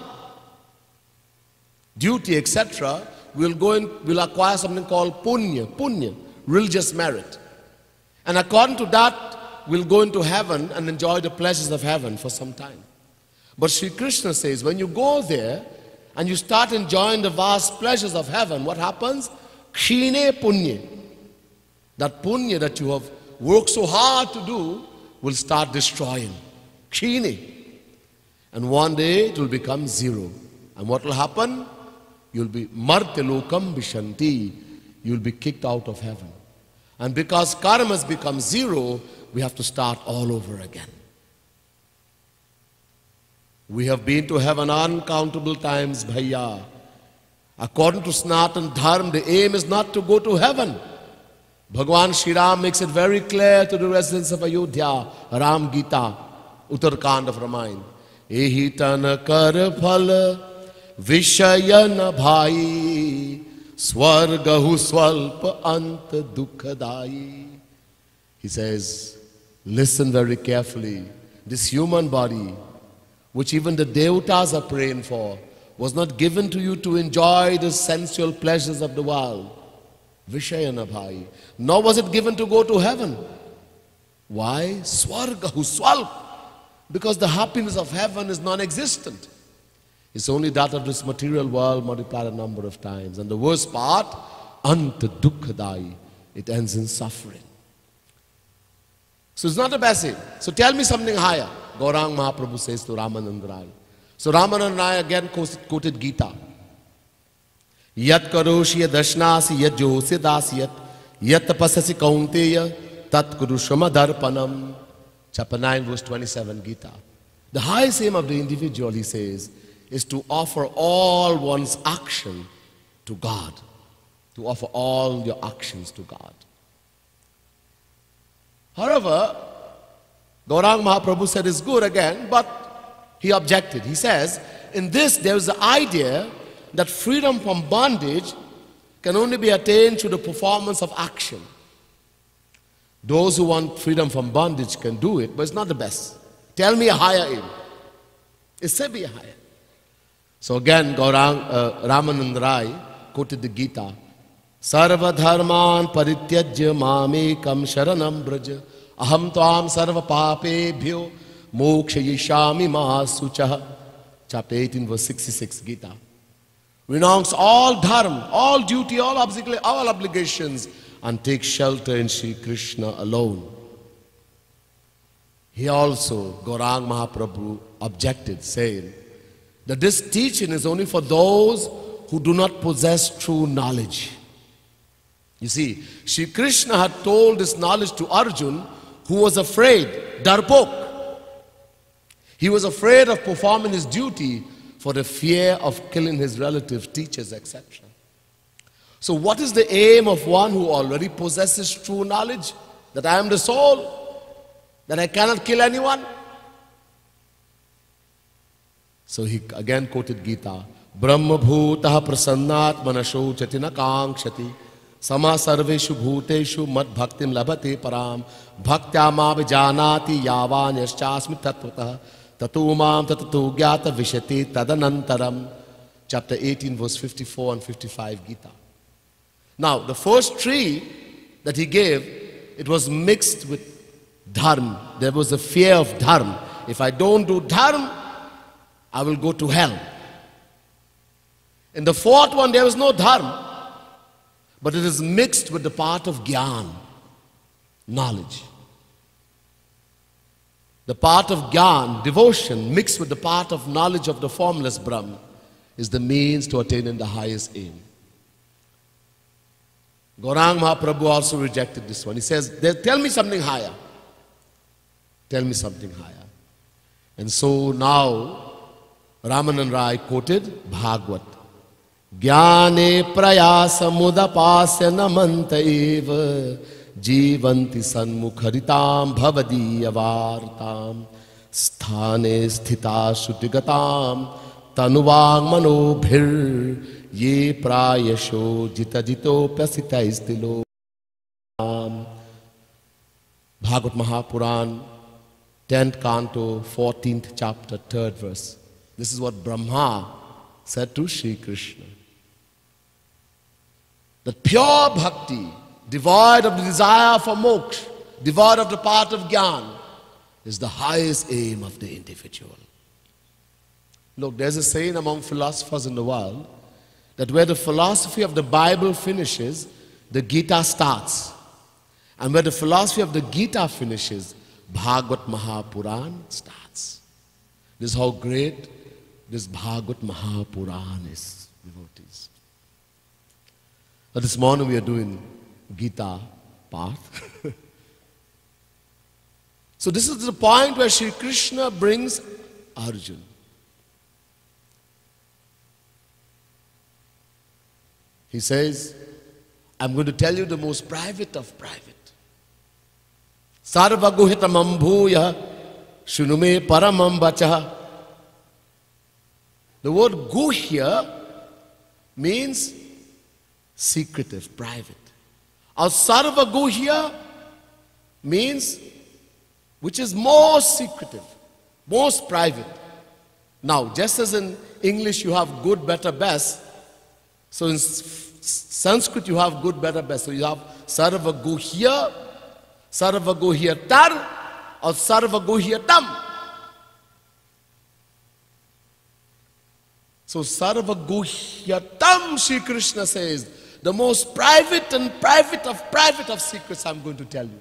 duty, etc., we'll acquire something called punya, religious merit. And according to that, we'll go into heaven and enjoy the pleasures of heaven for some time. But Sri Krishna says, when you go there and you start enjoying the vast pleasures of heaven, what happens? Kshine punya. That punya that you have worked so hard to do will start destroying. Kshine. And one day it will become zero. And what will happen? You'll be martyalokam vishanti. You'll be kicked out of heaven. And because karma has become zero, we have to start all over again. We have been to heaven uncountable times, bhaiya. According to Sanatana Dharma, the aim is not to go to heaven. Bhagwan Shri Ram makes it very clear to the residents of Ayodhya, Ram Gita, Uttarkand of Ramayana. Ehi tan kar phal vishayana bhai swargahu swalpa ant dukhadai. He says, listen very carefully. This human body, which even the devatas are praying for, was not given to you to enjoy the sensual pleasures of the world. Vishayana bhai. Nor was it given to go to heaven. Why? Swargahu swalp. Because the happiness of heaven is non-existent. It's only that of this material world multiplied a number of times. And the worst part, anta dukkadai. It ends in suffering. So it's not a basic. So tell me something higher. Gaurang Mahaprabhu says to Ramananda Rai. So Ramananda Rai again quoted Gita. Yat karoshi yad dashnasi yad josi dasyat yat tapasasi kaunteya tat kurushama darpanam. Chapter 9, verse 27, Gita. The highest aim of the individual, he says, is to offer all one's action to God. To offer all your actions to God. However, Gaurang Mahaprabhu said it's good again, but he objected. He says, in this there is the idea that freedom from bondage can only be attained through the performance of action. Those who want freedom from bondage can do it, but it's not the best. Tell me a higher aim. It said be a higher. So again, Ramanand Rai quoted the Gita. Sarva dharman parityajya mamekam sharanam braja aham tvam sarva papebhyo mokshayishami ma suchah. Chapter 18, verse 66, Gita. Renounce all dharma, all duty, all obligations, and take shelter in Sri Krishna alone. He also, Gaurang Mahaprabhu, objected, saying that this teaching is only for those who do not possess true knowledge. You see, Sri Krishna had told this knowledge to Arjun, who was afraid, darpok. He was afraid of performing his duty for the fear of killing his relatives, teachers, etc. So what is the aim of one who already possesses true knowledge? That I am the soul, that I cannot kill anyone? So he again quoted Gita. Brahma bhutah prasannat manasho chatina kankshati sama sarveshu bhuteshu mad bhaktim labhate param bhaktya ma vijanati yavan yaschasmi tatvatah tatumam tatatu gyata vishati tadanantaram. Chapter 18, verse 54 and 55, Gita. Now, the first tree that he gave, it was mixed with dharma. There was a fear of dharma. If I don't do dharma, I will go to hell. In the fourth one, there was no dharma, but it is mixed with the part of gyan, knowledge. The part of gyan, devotion, mixed with the part of knowledge of the formless Brahma, is the means to attaining the highest aim. Gaurang Mahaprabhu also rejected this one. He says, tell me something higher. Tell me something higher. And so now, Ramanand Rai quoted Bhagavad. Jnane prayasa mudapasya namanta eva jivanti sanmukharitam bhavadiyavartam sthane sthita sutigatam tanuvang manobhir ye prayasho jitajito pyasita istilo. Bhagavad Mahapuran, 10th canto, 14th chapter, 3rd verse. This is what Brahma said to Sri Krishna. That pure bhakti, devoid of the desire for moksha, devoid of the part of jnana, is the highest aim of the individual. Look, there's a saying among philosophers in the world that where the philosophy of the Bible finishes, the Gita starts. And where the philosophy of the Gita finishes, Bhagavad Mahapuran starts. This is how great this Bhagavad Mahapuran is, devotees. But this morning we are doing Gita path. So this is the point where Sri Krishna brings Arjuna. He says, I'm going to tell you the most private of private. Sarva guhitamam bhuya shunume paramam vacha. The word guhya means secretive, private. Or sarva guhya means which is most secretive, most private. Now, just as in English you have good, better, best, so in Sanskrit you have good, better, best. So you have sarva guhya, sarva guhyatar, or sarva guhyatam. So sarva guhyatam, Sri Krishna says, the most private and private of secrets I'm going to tell you.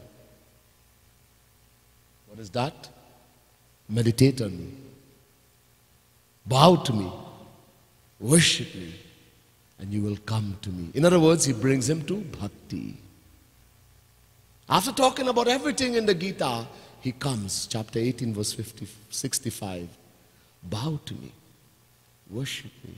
What is that? Meditate on me. Bow to me. Worship me. And you will come to me. In other words, he brings him to bhakti. After talking about everything in the Gita, he comes, chapter 18, verse 65. Bow to me. Worship me.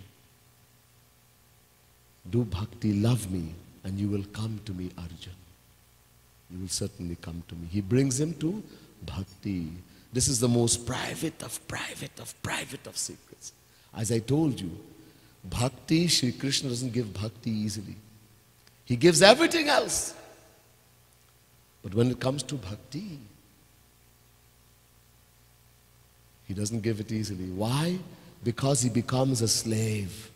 Do bhakti, love me, and you will come to me, Arjuna. You will certainly come to me. He brings him to bhakti. This is the most private of secrets. As I told you, bhakti, Sri Krishna doesn't give bhakti easily. He gives everything else. But when it comes to bhakti, he doesn't give it easily. Why? Because he becomes a slave.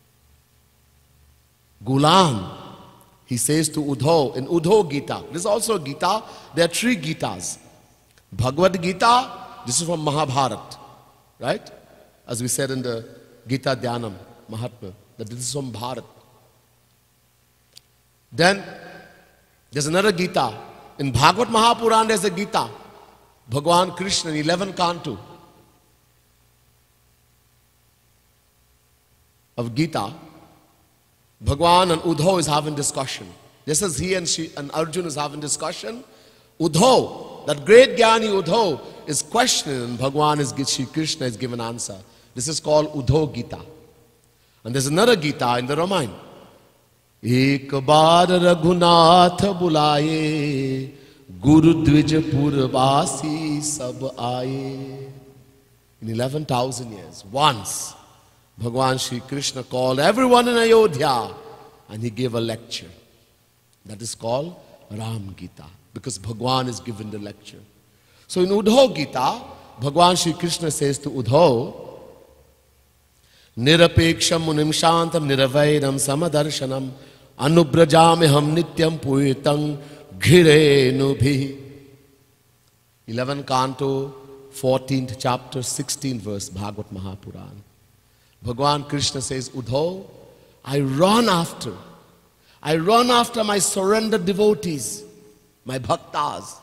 Gulam, he says to Uddhav, in Uddhav Gita, this is also a Gita, there are 3 Gitas. Bhagavad Gita, this is from Mahabharata, right? As we said in the Gita Dhyanam, Mahatma, that this is from Bharat. Then, there's another Gita. In Bhagavad Mahapuran, there's a Gita. Bhagwan Krishna in 11 Canto of Gita, Bhagwan and Uddhav is having discussion. Just as he and Arjuna is having discussion, Uddhav, that great Jnani Uddhav, is questioning and Bhagwan is, Shri Krishna is given answer. This is called Uddhav Gita. And there's another Gita in the Ramayana. Ek baar Raghunath bulaye, Guru Dvij Purvasi sab aaye. In 11,000 years, once, Bhagwan Shri Krishna called everyone in Ayodhya and he gave a lecture. That is called Ram Gita, because Bhagwan is given the lecture. So in Uddhav Gita, Bhagwan Shri Krishna says to Uddhav, Nirapeksham munim shantam niravairam samadarshanam anubrajameham nityam puritang ghirenu 11 Canto, 14th chapter, 16th verse, Bhagavad Mahapuran. Bhagwan Krishna says, Uddhav, I run after my surrendered devotees, my bhaktas.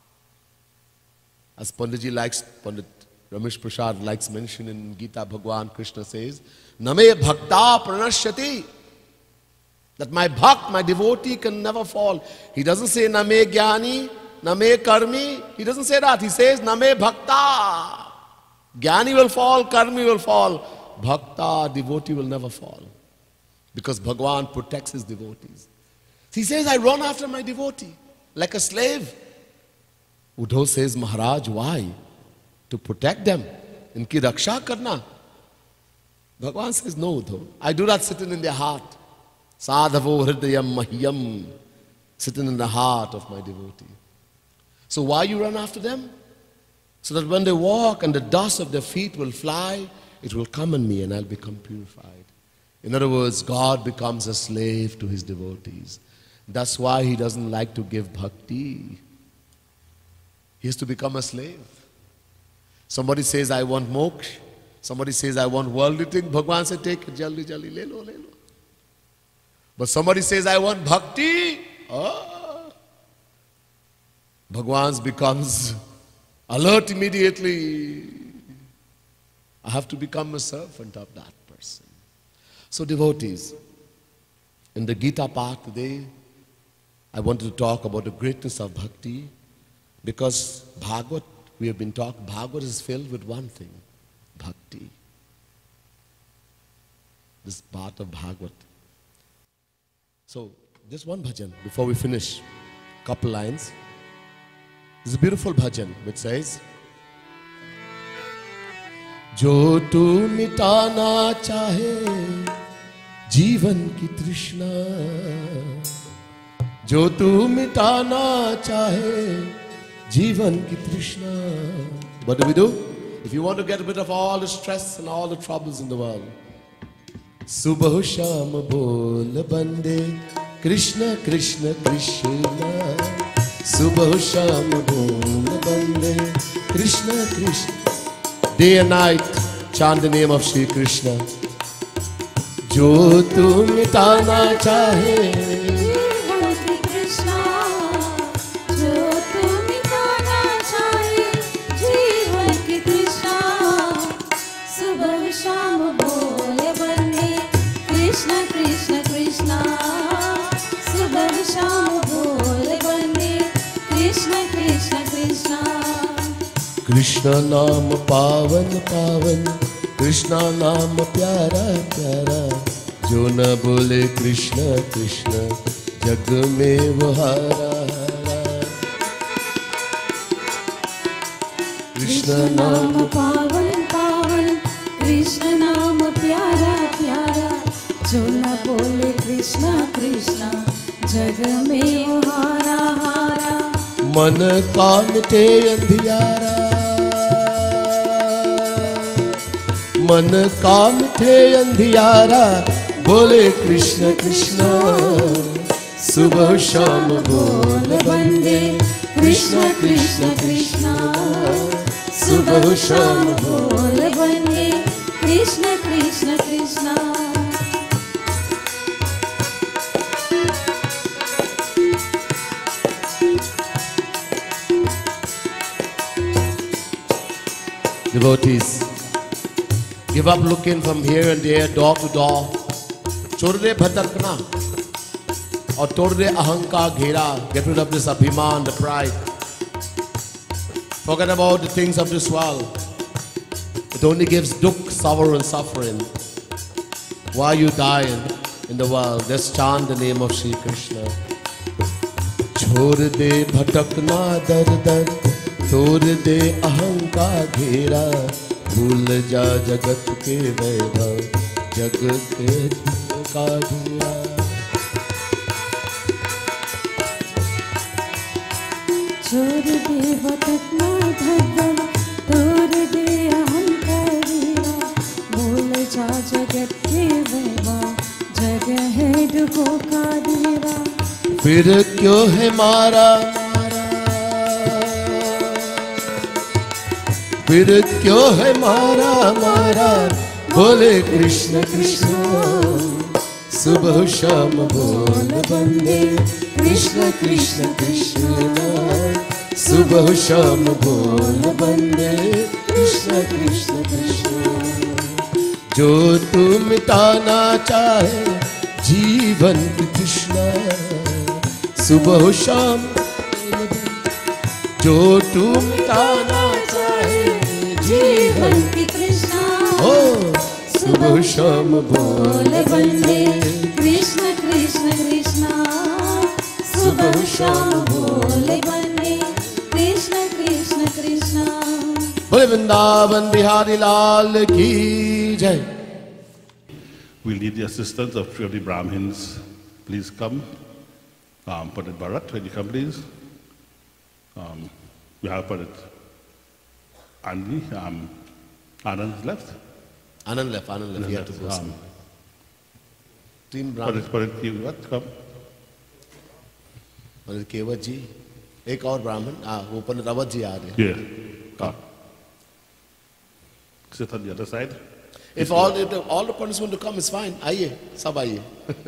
As Panditji likes, Pandit Ramesh Prasad likes mention in Gita, Bhagwan Krishna says, Name bhakta pranashyati. That my bhakt, my devotee can never fall. He doesn't say Name jnani, Name karmi. He doesn't say that. He says Name bhakta. Jnani will fall, karmi will fall. Bhakta, devotee will never fall. Because Bhagwan protects his devotees. He says, I run after my devotee like a slave. Uddhav says, Maharaj, why? To protect them. Inki raksha karna. Bhagwan says, no, Uddhav. I do that sitting in their heart. Sadhavo hridayam mahyam. Sitting in the heart of my devotee. So why you run after them? So that when they walk and the dust of their feet will fly, it will come on me and I'll become purified. In other words, God becomes a slave to his devotees. That's why he doesn't like to give bhakti. He has to become a slave. Somebody says, I want moksha. Somebody says, I want worldly thing. Bhagwan says, take it, jaldi, jaldi, le lo, le lo. But somebody says, I want bhakti. Bhagwan becomes alert immediately. I have to become a servant of that person. So devotees, in the Gita part today, I wanted to talk about the greatness of bhakti, because Bhagavad, we have been talking, Bhagavad is filled with one thing, bhakti. This part of Bhagavad. So, just one bhajan before we finish, couple lines. This is a beautiful bhajan which says, जो तू मिटाना चाहे जीवन की तृष्णा, जो तू मिटाना चाहे जीवन की तृष्णा. What do? If you want to get rid of all the stress and all the troubles in the world, सुबह शाम बोल बंदे कृष्ण कृष्ण कृष्ण, सुबह शाम बोल बंदे Krishna Krishna. Day and night, chant the name of Shri Krishna. जो तू मिटाना चाहे जीवन की कृष्णा, जो तू मिटाना चाहे जीवन की कृष्णा, सुबह शाम बोल बंदे कृष्ण कृष्ण कृष्णा, सुबह शाम बोल बंदे कृष्ण कृष्ण कृष्णा. कृष्ण नाम पावन पावन, कृष्ण नाम प्यारा प्यारा, जो न बोले कृष्ण कृष्ण जग में वो हारा हारा. कृष्ण नाम पावन पावन, कृष्ण नाम प्यारा प्यारा, जो न बोले कृष्ण कृष्ण जग में वो हारा हारा. मन का मिटे अंधियारा, मन का मिटे अंधियारा, बोले कृष्ण कृष्ण सुबह शाम बोल बंदे, कृष्ण कृष्ण कृष्ण सुबह शाम बोल बंदे, Krishna Krishna Krishna. Devotees, give up looking from here and there, door to door. छोड़ दे भटकना और तोड़ दे अहंकार घेरा. Get rid of this abhiman, the pride. Forget about the things of this world. It only gives dukh, sorrow and suffering. Why are you dying in the world? Just chant the name of Shri Krishna. छोड़ दे भटकना दर दर, तोड़ दे अहंकार घेरा, भूल जा जगत के वैभव, जग के का धुआ. छोड़ दे भटकना दर दर, तोड़ दे अहंकार घेरा, भूल जा जगत के वैभव, जग है दुखों का घेरा. फिर क्यों है मारा, फिर क्यों है मारा मारा, बोले कृष्ण कृष्ण सुबह शाम बोल बंदे, कृष्ण कृष्ण कृष्ण सुबह शाम बोल बंदे, कृष्ण कृष्ण कृष्ण. जो तू मिटाना चाहे जीवन की तृष्णा, सुबह शाम जो तू मिटाना चाहे जीवन की तृष्णा, हो सुबह शाम बोल बंदे, कृष्ण कृष्ण कृष्ण सुबह शाम बोल बंदे, कृष्ण कृष्ण कृष्ण. बोले वृंदावन बिहारी लाल की जय. We'll need the assistance of three of the Brahmins. Please come. Pandit Bharat, when you come, please. We have Pandit Andy. Anand is left. Anand left. He had to go. Team Brahmin. Pandit Kevat, come. पंडित केवट जी, एक और ब्राह्मण, वो पंडित अवध जी आ रहे हैं. Yeah. Come. Sit on the other side. If all the pandits want to come, it's fine. आइए, सब आइए.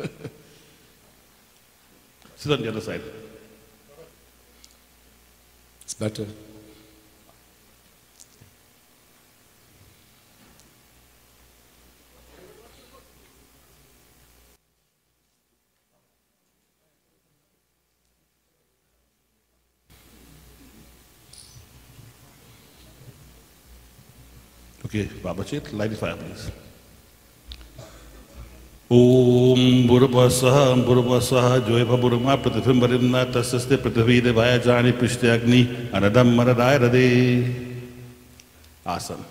Sit on the other side. It's better. Okay, Babachit, light the fire, please. Om Burvasah Joyva Burma Pratifimbarimna Tasaste Prativi Devaya Jani Prishti Agni Anadam Maradai Rade. Awesome.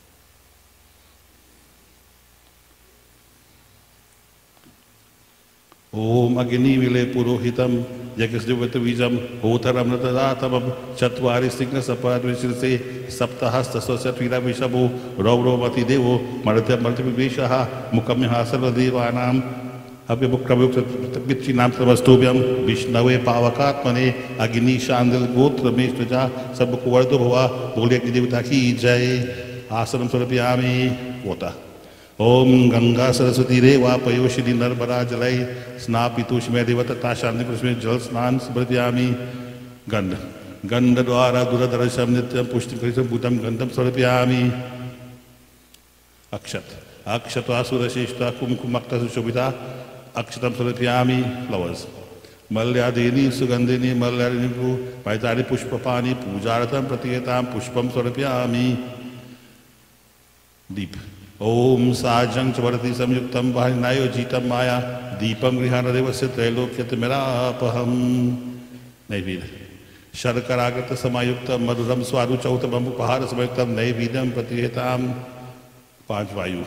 Om Agni Vile Purohitam Yakasdivata Vijam Hotaram Natadatamam Chatvari Singha Sapadvishilse Saptahasta Sosatvira Vishabu Rovrovati Devo Maratya Martivishaha Mukamihasala Devanam Abhibukravukta Nam Samastubhyam Vishnave Pavakatmane Agni Shandil Gotra Meshtaja Sabukuvardo Bhava Bolyak Devitaki Jai Asanam Surabhyami Water. ओम गंगा सरस्वती रेवा पयोशिनी नर्मदा जलय स्नापितुष्मे देवता शांति पुष्पे जल स्नान समर्पयामि. गंध गंध द्वारा दुरदर्शम नित्यम पुष्टिम भूतम गंधम समर्पयामि. अक्षत अक्षत आसुरशिष्टा कुमकुमक्ता सुशोभिता अक्षतम समर्पयामि. फ्लावर्स मल्यादिनी सुगंधिनी मल्यादिनी पैतानि पुष्पपानि पूजार्थम प्रतीयतां पुष्पम समर्पयामि. दीप ओम साजं च वरति संयुक्तं वाहिनायोजितं माया दीपं गृहानदेवस्य त्रैलोक्यतिमिरापहं. नैवेद्य शर्करागत समायुक्तं मधुरं स्वादुचौतमं उपहार समयुक्तं नैवेद्यं प्रतीयतां. पांच वायु.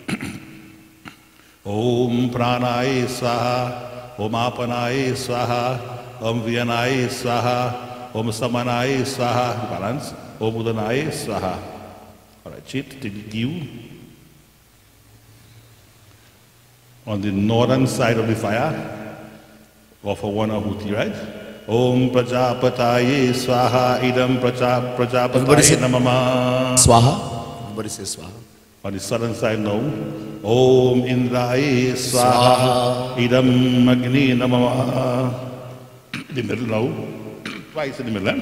ओम प्राणाय स्वाहा, ओम आपनाय स्वाहा, ओम व्यनाय स्वाहा, Om Samanaye Swaha. Balance. Om Udanaye Swaha. All right, Chit, take the ghee on the northern side of the fire. Offer one ahuti, right? Om Prajapataye Swaha. Idam Prajapataye Namama. Swaha. Everybody say Swaha. On the southern side now. Om Indraye Swaha. Idam Agni Namama. The middle now. Twice in the middle.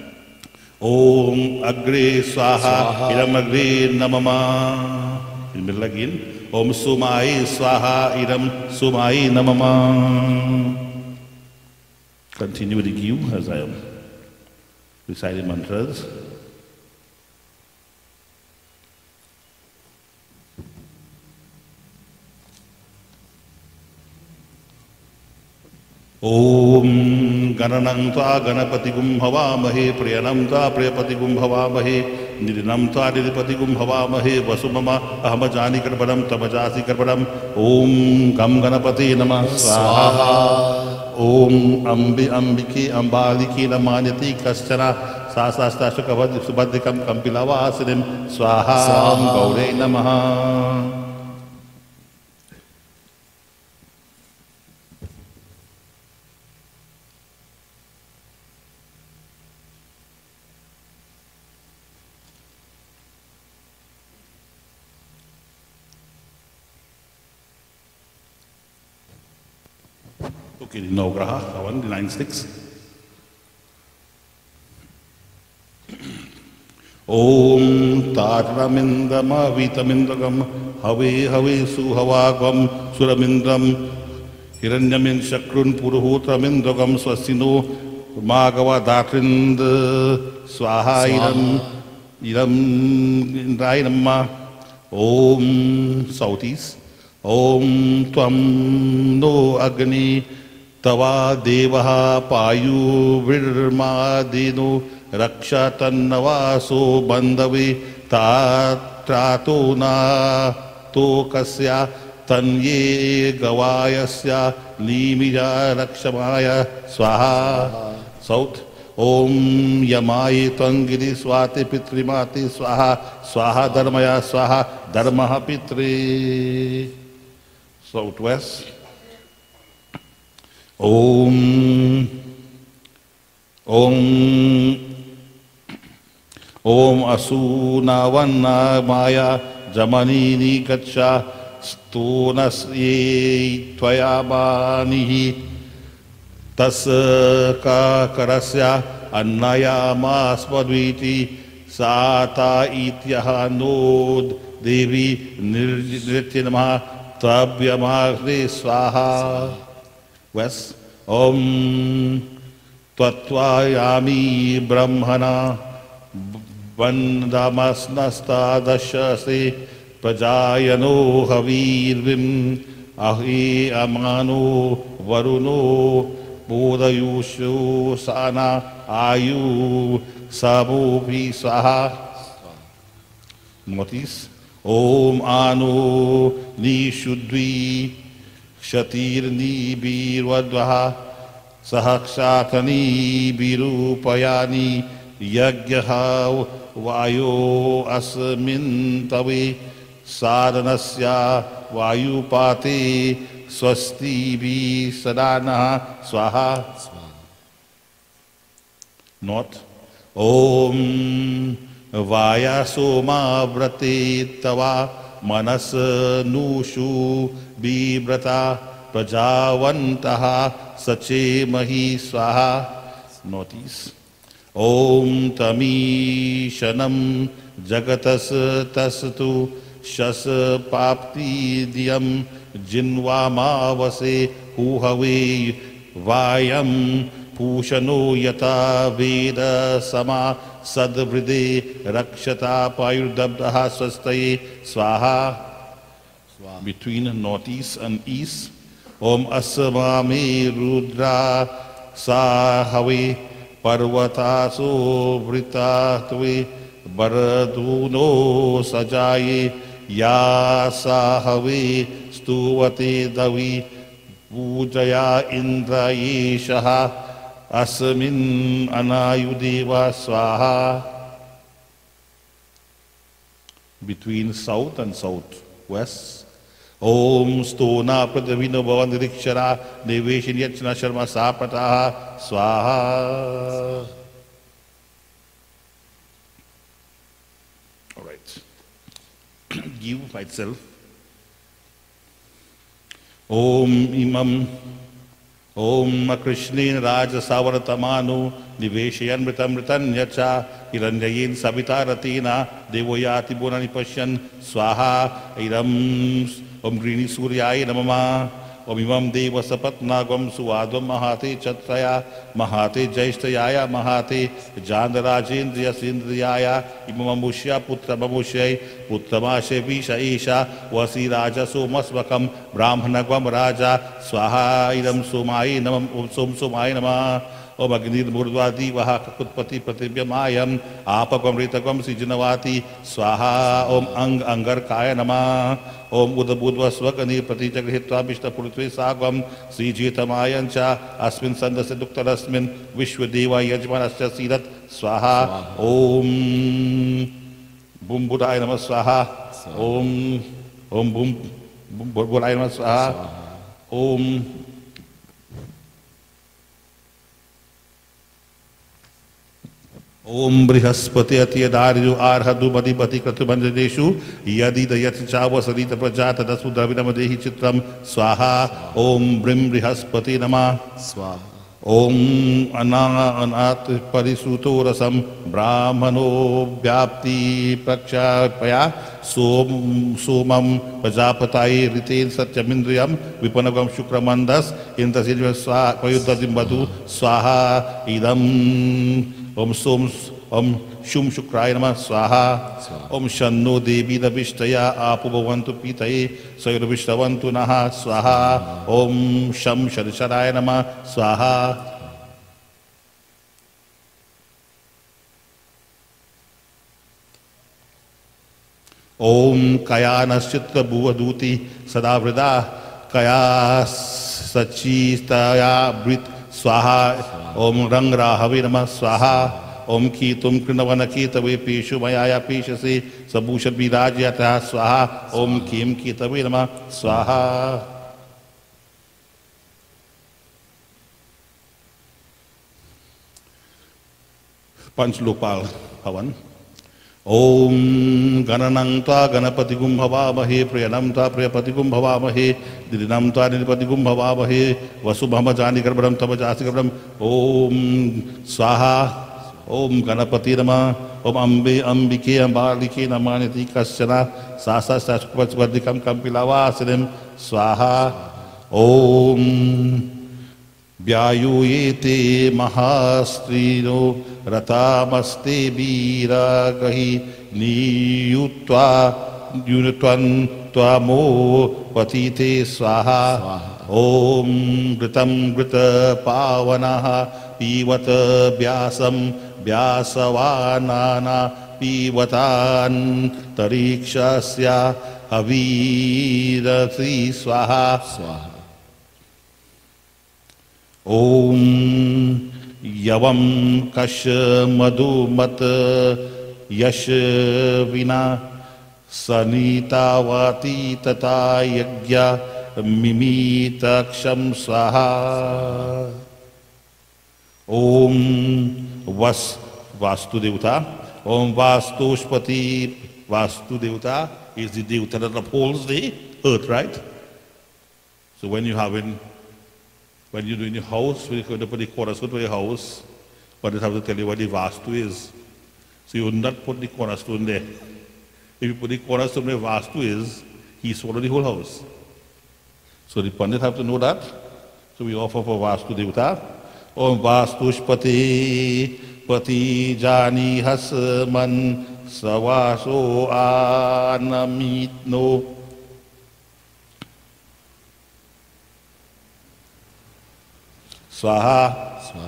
Om Agre Swaha. Idam Agre Namama. In the middle again. Om Sumaye Swaha. Idam Sumaye Namama. Continue with the cue as I am reciting mantras. Om Gananam Tva Ganapatigum Havamahe Priyanam Tva Priyapatigum Havamahe Nidinam Tva Nidipatigum Havamahe Vasumama Ahamajani Karpadam Tamajasi Karpadam Om Gam Ganapati Namah Swaha Om Ambi Ambiki Ambaliki Namanyati Kaschana Sasastastakavad Subadikam Kampilava Asidim Swaha Gaure Namaha. Okay, the Navgraha, Kavan, the 9 sticks. Om Tatramindama Vitamindagam Have Have Suhavagam Suramindram Hiranyamin Shakrun Puruhutramindagam Swasino Magava Datrind Swaha Iram Indrainamma Om Southeast Om Tvam No Agni Tava Devaha Payu Virmadino Raksha Tannavaso Bandave Trato Na Tokasya Tanye Gavayasya Nimija Rakshamaya Swaha. South. Om Yamaye Tangiri Swati Pitrimati Swaha Swaha Dharmaya Swaha Dharmaha Pitri. Southwest. Om Asuna Vanna Maya Jamanini Gacha Stonasye Tvayabanihi Tasaka Karasya Annayama Spadviti Sata Ityaha Nod Devi Nirjityanama Tabyamagre Swaha. West. Om Tatvayami Brahmana Vandamasnasta Dashase Prajayano Havirvim Ahi Amano Varuno Bodayushu Sana Ayu Samupi Swaha. Notice. Om Anu Nishudvi Shatirni Birvadvaha Sahakshakani Birupayani Yagyaha Vayo Asmin Tavi Sadhanasya Vayupate Swasti Bi Sadana Swaha. Not. Om Vaya Soma Vrate Tava Manas Nushu Bibrata Prajavantaha Sache Mahi Swaha. Notice. Om Tami Shanam Jagatas Tasatu Shas Papti Diyam Jinvama Vase Huhave Vayam Pushano Yata Veda Sama Sadvride Rakshata Payurdabdaha Swastaye Swaha. Between northeast and east. Om Asmame Rudra Sahave Parvataso Vritatve Baraduno Sajaye Ya Sahave Stuvate Davi Pujaya Indrayeshaha अस्मिन् अनायुदेवा स्वाहा. Between south and southwest. Om stona pradavino bhavandrikshara neveshin yachna sharma sapataha swaha. All right. Give by itself. Om imam Om Krishnin Raja Savaratamanu Niveshayan Mritam Yacha Iranjayin Savitaratina Devoyati Bonani Pashan Swaha Iram Om Grini Suryaya Namama Om Imam Deva Sapatnagam Suadvam Mahate Chatraya Mahate Jaishtayaya Mahate Jandarajendriya Sindriyaya Imam Mushya Putra Mamushay Putramashe Visha Isha Vasi Raja Somasvakam Brahmanagvam Raja Swaha Idam Somai Namam Om Som Somai Namah Om Agnir Murdvadi Vahakutpati Pratibhyamayam Apakam Ritakam Sijanavati Swaha Om Angar Kaya Namah Om Udabudva Swagani Pratijagrihitva Vishta Purutve Sagvam Sri Jetamayancha Asmin Sandasya Duktarasmin Vishwadeva Yajmanasya Sirat Swaha Om Bum Budaya Namah Swaha Om Bum Budaya Namah Swaha Om Om Brihaspati Atiyadharyu Arhadu Madhipati Kratubanjaneshu Yadita Yatchava Sarita Prajata Dasudravinamadhi Chitram Swaha Om Brim Brihaspati Nama Swaha. Om Anat Parisuto Rasam Brahmano Vyapti Prakshapaya Somam Pajapatai Ritain Satyamindriyam Vipanagam Shukramandas Intasijva Swaha Payudadim Badu Swaha Idam Om Som Om Shum Shukraya Namah Swaha Om Shanno Devi Davishtaya Apu Bhavantu Pitaye Sayurvishtavantu Naha Swaha Om Sham Sharisharaya Namah Swaha. Om Kaya Naschitra Bhuvaduti Sadavrida Kaya Sachistaya Brit Swaha Om Rangra Havi Namah Swaha Om Kitum Krinavana Kitave Pishu Mayaya Pishase Sabusha Virajyata Swaha Om Kim Kitave Namah Swaha. Panchlokpal Havan. Om Gananang Tva Ganapatigum Bhavamahe Priyanam Tva Priyapatikum Bhavamahe Dirinam Tva Nirpatigum Bhavamahe Vasubhama Jani Garbharam Tava Jasi Garbharam. Om Swaha Om Ganapati Nama Om Ambe Ambike Ambalike Namaniti Kasyana Sasa Sashkupachvardikam Kampilavasanim Swaha Om Vyayuyete Mahastrino Ratamaste Vira Gahi Niyutva Yunatvan Tvamo Patite Swaha Om Gritam Grita Pavanaha Pivata Vyasam Vyasavanana Pivatan Tarikshasya Avirati Swaha Om Yavam Kash Madhumat Yash Vina Sanitavati Tata Yagya Mimitaksham Swaha. Om Vastu Devata. Om Vastushpati. Vastu Devata is the Devata that upholds the earth, right? So when you're doing your house, when you're going to put the cornerstone to your house, but they have to tell you what the Vastu is. So you would not put the cornerstone there. If you put the cornerstone where Vastu is, he swallowed the whole house. So the Pandit have to know that. So we offer for Vastu Devata. Om Vastushpati Pati Jani Hasman Savaso Anamitno. Swaha. Swaha.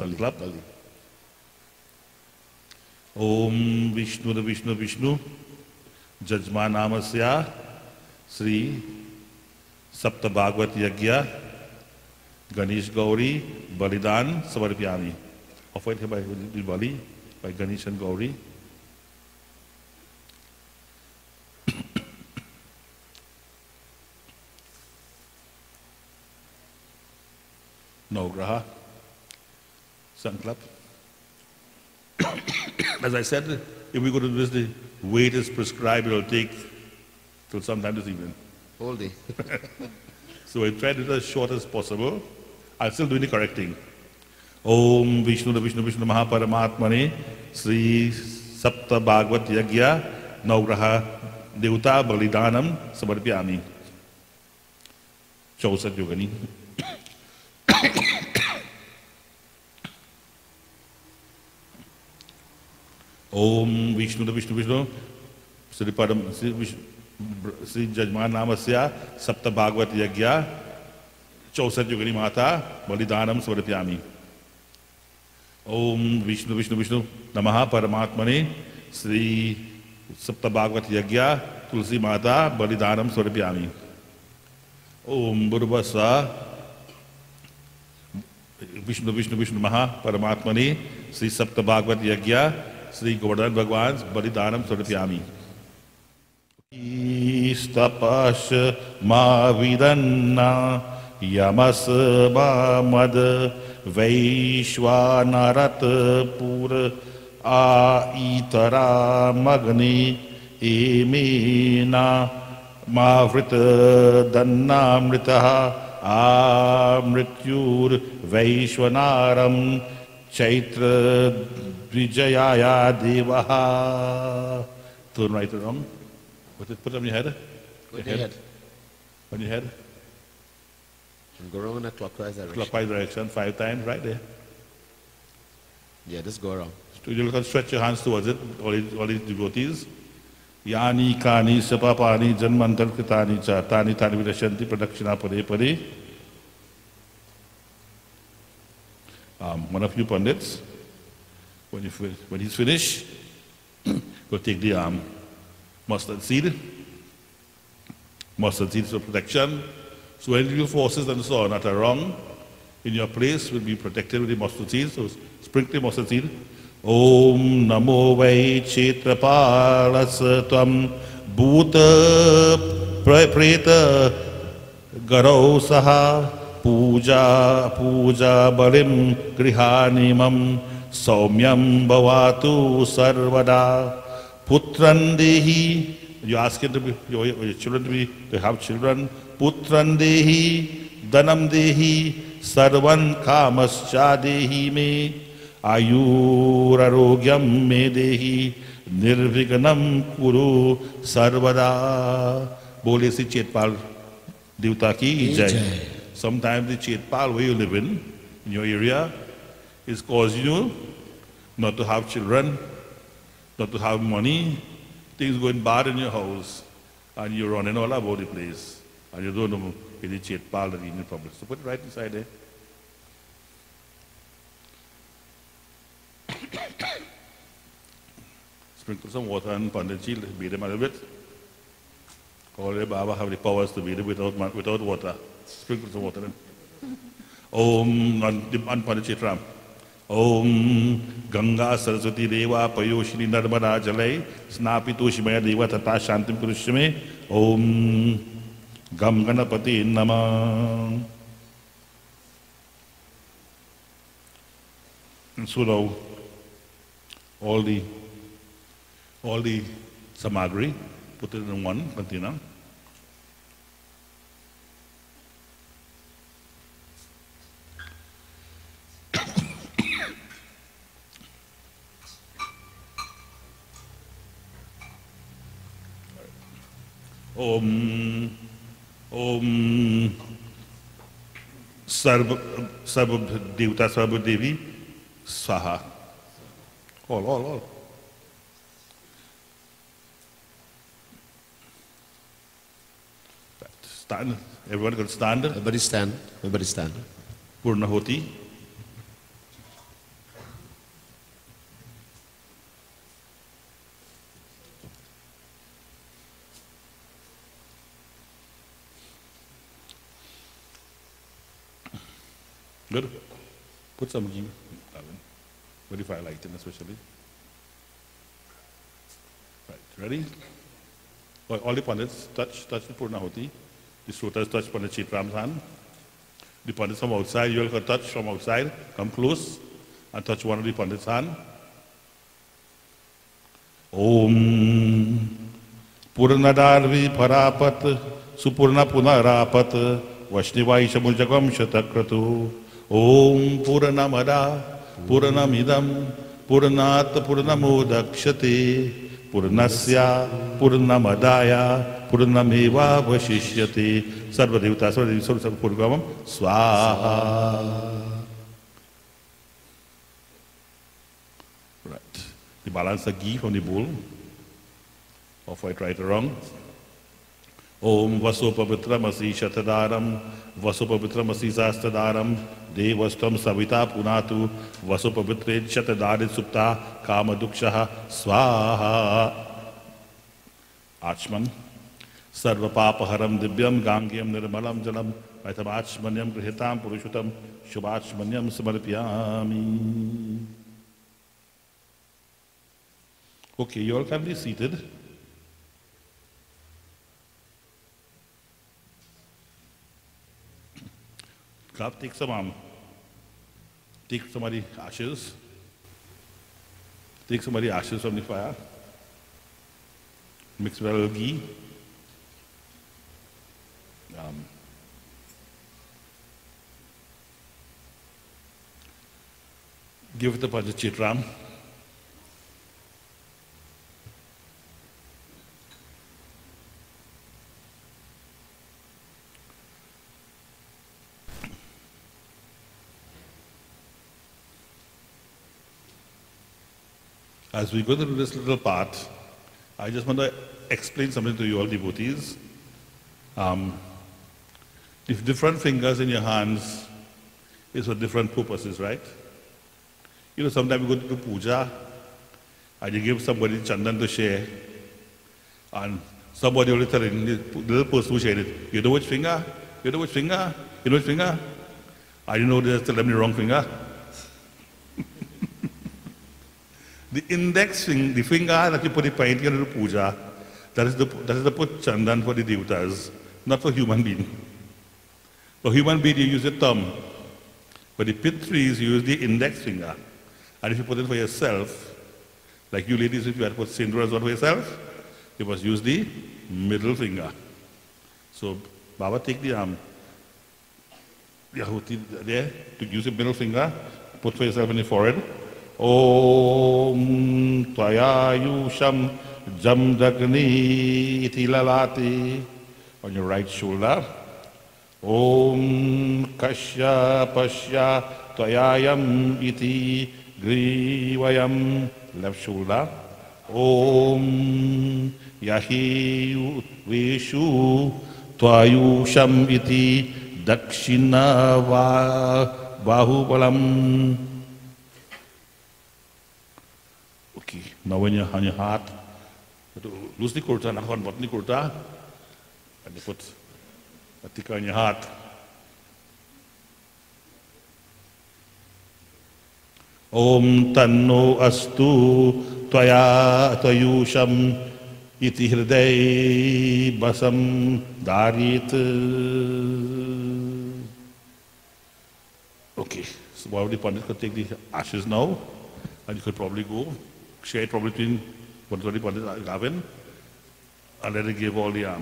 संकल्प। ओम विष्णु विष्णु विष्णु जजमानामस्या श्री सप्त भागवत यज्ञ गणेश गौरी बलिदान समर्पयामि। Offered here by Bali, by Ganesh and Gauri. Navgraha, Sanklap. As I said, if we go to this, the weight is prescribed, it will take till sometime this evening. Whole day. So I tried it as short as possible. I'll still do the correcting. Om Vishnu Vishnu Vishnu Mahaparamatmane Sri Sapta Bhagavad Yagya Navgraha Devta Balidanam Samarpyami. Chausat Yogani. Om Vishnu Vishnu Vishnu Sri Padam Sri Jajman Namasya Sapta Bhagavad Yagya Chausat Yogani Mata Balidanam Samarpyami. Om Vishnu Vishnu Vishnu Namaha Paramatmane Sri Sapta Bhagavad Yagya Tulsi Mata Balidanam Samarpyami. Om Burvasa Vishnu Vishnu Vishnu Namaha Paramatmane Sri Sapta Bhagavad Yagya Sri Govardhan Bhagwan's Balidanam Samarpyami. Istapash ma vidanna yamas ba mad Vaishwanarat pur a itara magni emena mavrita dannamritaha amrityur Vaishwanaram chaitra vijayaya devaha. Turn right or wrong. Put it on your head. Put your head. On your head. And go around in a clockwise direction. Clockwise direction 5 times, right there. Yeah, just go around. So you can stretch your hands towards it, all these devotees. Yani kani sapapani janmantar kritani cha tani tani vidashanti pradakshina pade pade. One of you pundits, when he's finished, go take the mustard seed. Mustard seed for protection. So any new forces and so on that are wrong in your place will be protected with the mustard seed. So sprinkle the mustard seed. Om Namo Vai Chetrapalas Tvam Bhuta Preta Garo Saha Puja Balim Grihanimam Saumyam Bhavatu Sarvada Putran Dehi. You ask it to be, your children to have children. Putran Dehi, Danam Dehi, Sarvan Kamascha Dehi Me, Ayurarogyam Me Dehi, Nirvignam Kuru Sarvada. Bole si Chetpal Devta ki jai. Sometimes the Chetpal where you live in your area, is causing you not to have children, not to have money, things going bad in your house, and you're running all about the place, and you don't know any Chetpal in the public. So put it right inside there. Sprinkle some water and Panditji, bathe them a little bit. All the Baba have the powers to bathe them without water. Sprinkle some water in. Om Panditji Ram. Om Ganga Saraswati Deva Payoshini Narmada Jalai Snapitu Shimaya Deva Tata Shantim Purushame. Om Gam Ganapati Nama. And so now all the samagri, put it in one container. Om Sarva Devta Sarva Devi Swaha. All. Stand. Everyone can stand. Everybody stand. Everybody stand. Purnahoti. Good. Put some ghee, Alvin. Very fire lighting especially. Right, ready? All the pandits touch the Purnahoti. The Srotas touch Pandit Chitram's hand. The pandits from outside, you all can touch from outside. Come close and touch one of the pandits' hand. Om Purnadarvi Parapat Supurna Punarapat Vashnivai Shamujagam Shatakratu Om Purnamada Purnamidam Purnat Purnamudakshate Purnasya Purnamadaya Purnameva Vashishyate Sarvadevata Sarvadevata Purgamam Swaha. Right. The balance of ghee from the bowl. Off white, right or wrong. Om Vasopavitramasi Shatadaram Vasopavitramasi Sastadaram Devastam Savita Punatu Vasopavitred Shatadarit Supta Kamadukshaha Swaha. Achman Sarva Papaharam Dibyam Gangyam Nirmalam Jalam Vaitam Achmanyam Grihitam Purushutam Shubachmanyam Samarpyami. Okay, you all can be seated. Take some of the ashes. Take some of the ashes from the fire. Mix well with ghee. Give it a Pandit Chitram. As we go through this little part, I just want to explain something to you all devotees. If different fingers in your hands is for different purposes, right? You know, sometimes we go to do puja and you give somebody chandan to share, and somebody will tell the little person who shared it, you know which finger? You know which finger? You know which finger? I didn't know they tell them the wrong finger. The index finger, the finger that you put the paint into the puja, that is the put chandan for the devatas, not for human being. For human being, you use the thumb. For the pitris, you use the index finger. And if you put it for yourself, like you ladies, if you had put sinduras on for yourself, you must use the middle finger. So, Baba, take the Yahuti there, to use the middle finger, put for yourself in the forehead. Om Tvayayusham Jamdagni iti lalati, on your right shoulder. Om Kashya Pashya Tvayayam iti Grivayam, left shoulder. Om Yahi Veshu Tvayusham iti Dakshina Bahubalam. Okay, now when you're on your heart, lose the kurta, and on button the kurta, and you put a tikka on your heart. Om Tanno Astu Tvayusham iti Hriday Basam Darit. Okay, so one of the pandits could take the ashes now, and you could probably go share it probably between what the pandits Gavin, and let it give all the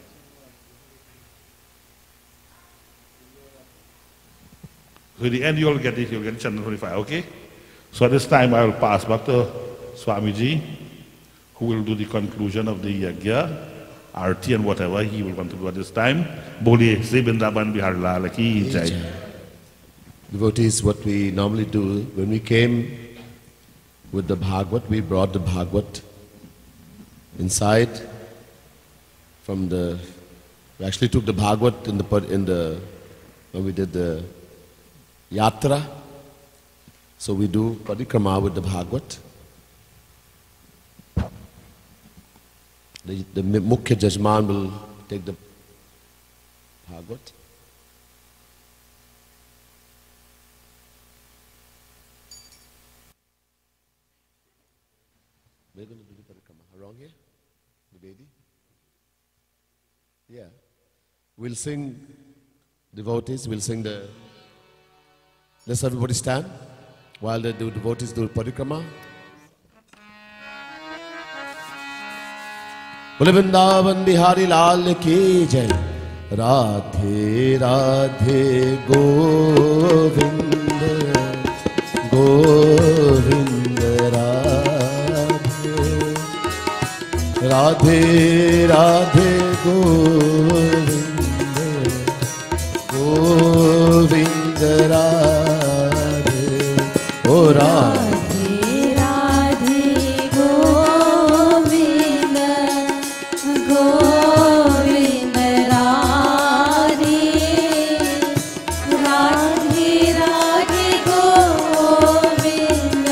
So in the end you'll get chandan from the fire, okay? So at this time I will pass back to Swamiji, who will do the conclusion of the yagya, arti and whatever he will want to do at this time. Boliye Sri Vrindavan Bihar Lal Ki Jai. Devotees, what we normally do, when we came with the Bhagavad, we brought the Bhagavad inside from the, we actually took the Bhagavad when we did the Yatra. So we do Parikrama with the Bhagavad. The Mukhya Jajman will take the Bhagavad. Wrong here? Nivedi? Yeah. We'll sing, devotees, we'll sing the... Let's everybody stand while the devotees do parikrama. बोले वृंदावन बिहारी लाल की जय. राधे राधे गोविंद गोविंद राधे राधे राधे गोविंद गोविंद राधे ओ राधे राधे गोविंद गोविंद राधे राधे राधे गोविंद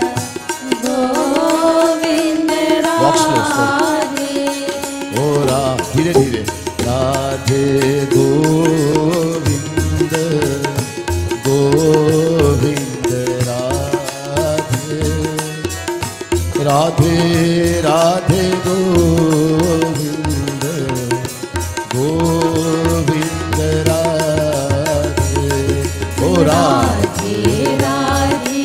गोविंद राधे ओ धीरे धीरे राधे गोविंद गोविंद राधे राधे राधे गोविंद गोविंद राधे ओ राधे राधे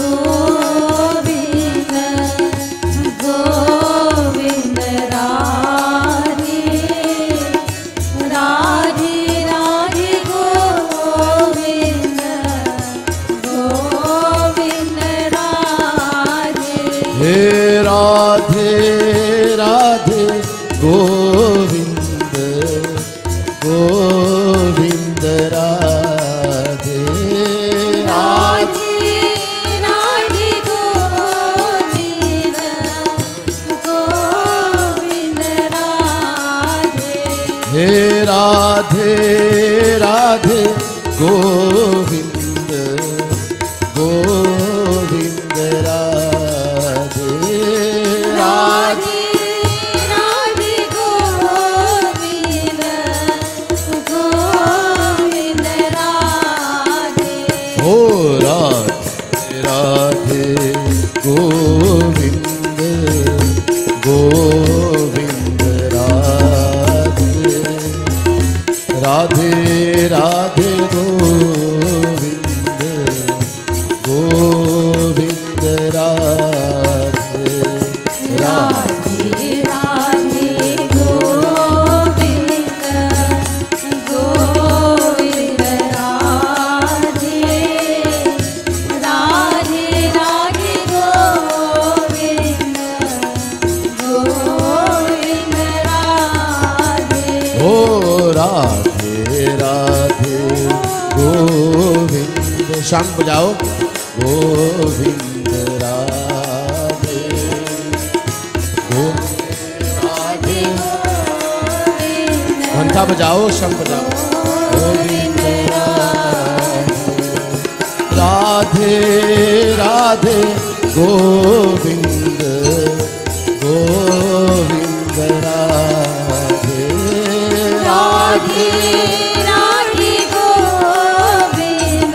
गोविंद गोविंद राधे राधे राधे गोविंद गोविंद राधे हे राधे राधे गोविंद गोविंद राधे राधे राधे गोविंद गोविंद राधे हे राधे राधे गोविंद गोविंद राधे राधे राधे गोविंद गोविंद राधे ओ राधे राधे गोविंद गोविंद राधे राधे राधे गोविंद गोविंद राधे राधे राधे गोविंद गोविंद राधे राधे राधे गोविंद गोविंद राधे ओ राधे राधे गोविंद शंख बजाओ गोविंद राधे राधे घंटा बजाओ शंख बजाओ गोविंद राधे राधे गोविंद गोविंद राधे राधे राधे गोविंद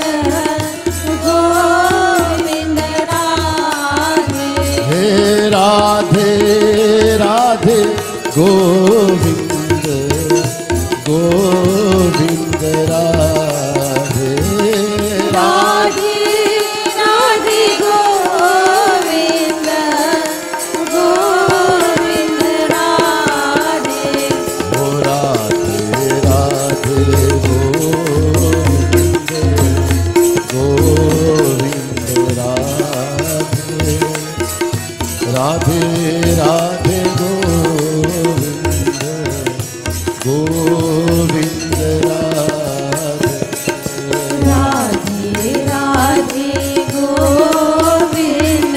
गोविंद राधे हे राधे राधे गोविंद गोविंद राधे राधे राधे गोविंद गोविंद राधे ओ राधे राधे गोविंद गोविंद राधे राधे राधे गोविंद गोविंद राधे राधे राधे गोविंद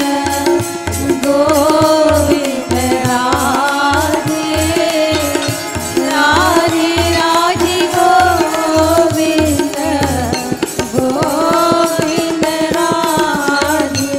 गोविंद राधे राधे राधे गोविंद गोविंद राधे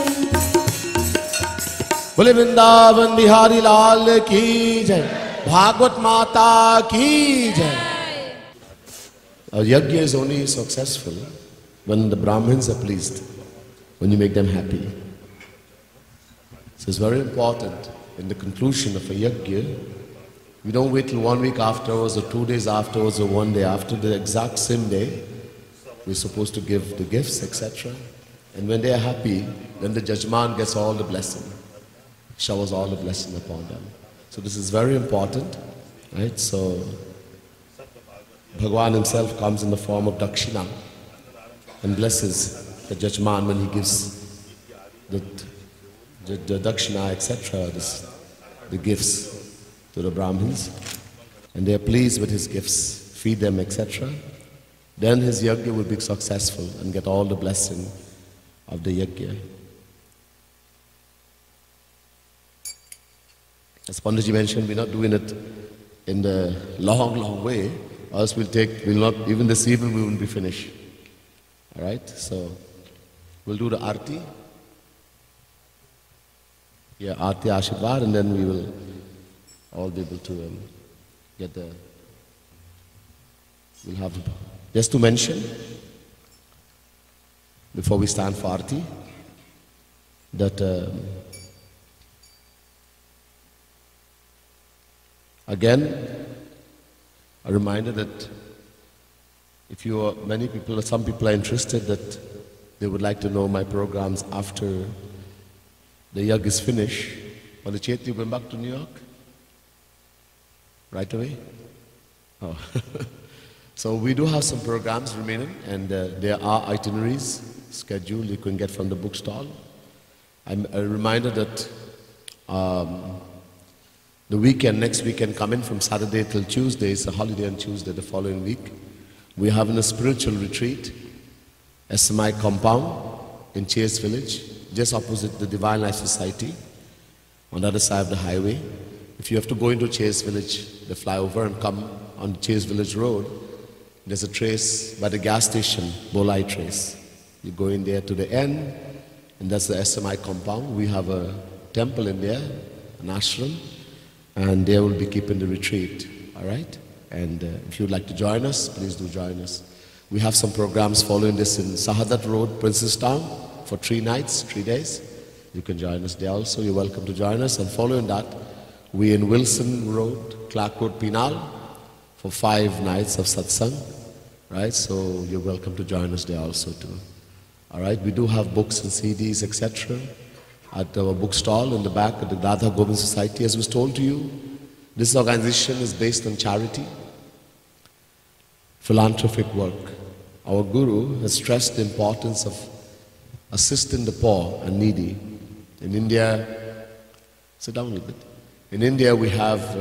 बोले वृंदावन बिहारी लाल की जय. भागवत माता की जय. A yajna is only successful when the Brahmins are pleased, when you make them happy. So it's very important in the conclusion of a yajna, we don't wait till 1 week afterwards or 2 days afterwards or 1 day after. The exact same day, we're supposed to give the gifts, etc. And when they are happy, then the judgment gets all the blessing, showers all the blessing upon them. So this is very important, right? So Bhagwan himself comes in the form of Dakshina and blesses the judgment when he gives the Dakshina, etc., the gifts to the Brahmins, and they are pleased with his gifts, feed them, etc. Then his yajna will be successful and get all the blessing of the yajna. As Panditji mentioned, we're not doing it in the long way, or else we'll not, even this evening we won't be finished. All right, so we'll do the Arti. Yeah, Arti Ashirvad, and then we will all be able to get the, we'll have, just to mention, before we stand for Arti, that again, a reminder that if some people are interested, that they would like to know my programs after the yajna is finished. On the Chet, you going back to New York? Right away? Oh. So we do have some programs remaining, and there are itineraries scheduled you can get from the bookstall. I'm a reminder that the weekend, next weekend coming from Saturday till Tuesday, it's a holiday on Tuesday the following week. We're having a spiritual retreat, SMI compound in Chase Village, just opposite the Divine Life Society, on the other side of the highway. If you have to go into Chase Village, the flyover, and come on Chase Village Road, there's a trace by the gas station, Bolai Trace. You go in there to the end, and that's the SMI compound. We have a temple in there, an ashram, and there will be keeping the retreat, all right? And if you'd like to join us, please do join us. We have some programs following this in Sahadat Road, Princestown, for 3 nights, 3 days. You can join us there also. You're welcome to join us. And following that, we're in Wilson Road, Clark Road, Penal, for 5 nights of satsang, right? So you're welcome to join us there also too. All right, we do have books and CDs, etc. at our bookstall in the back of the Radha Govind Society. As was told to you, this organization is based on charity, philanthropic work. Our Guru has stressed the importance of assisting the poor and needy. In India, sit down a little bit. In India, we have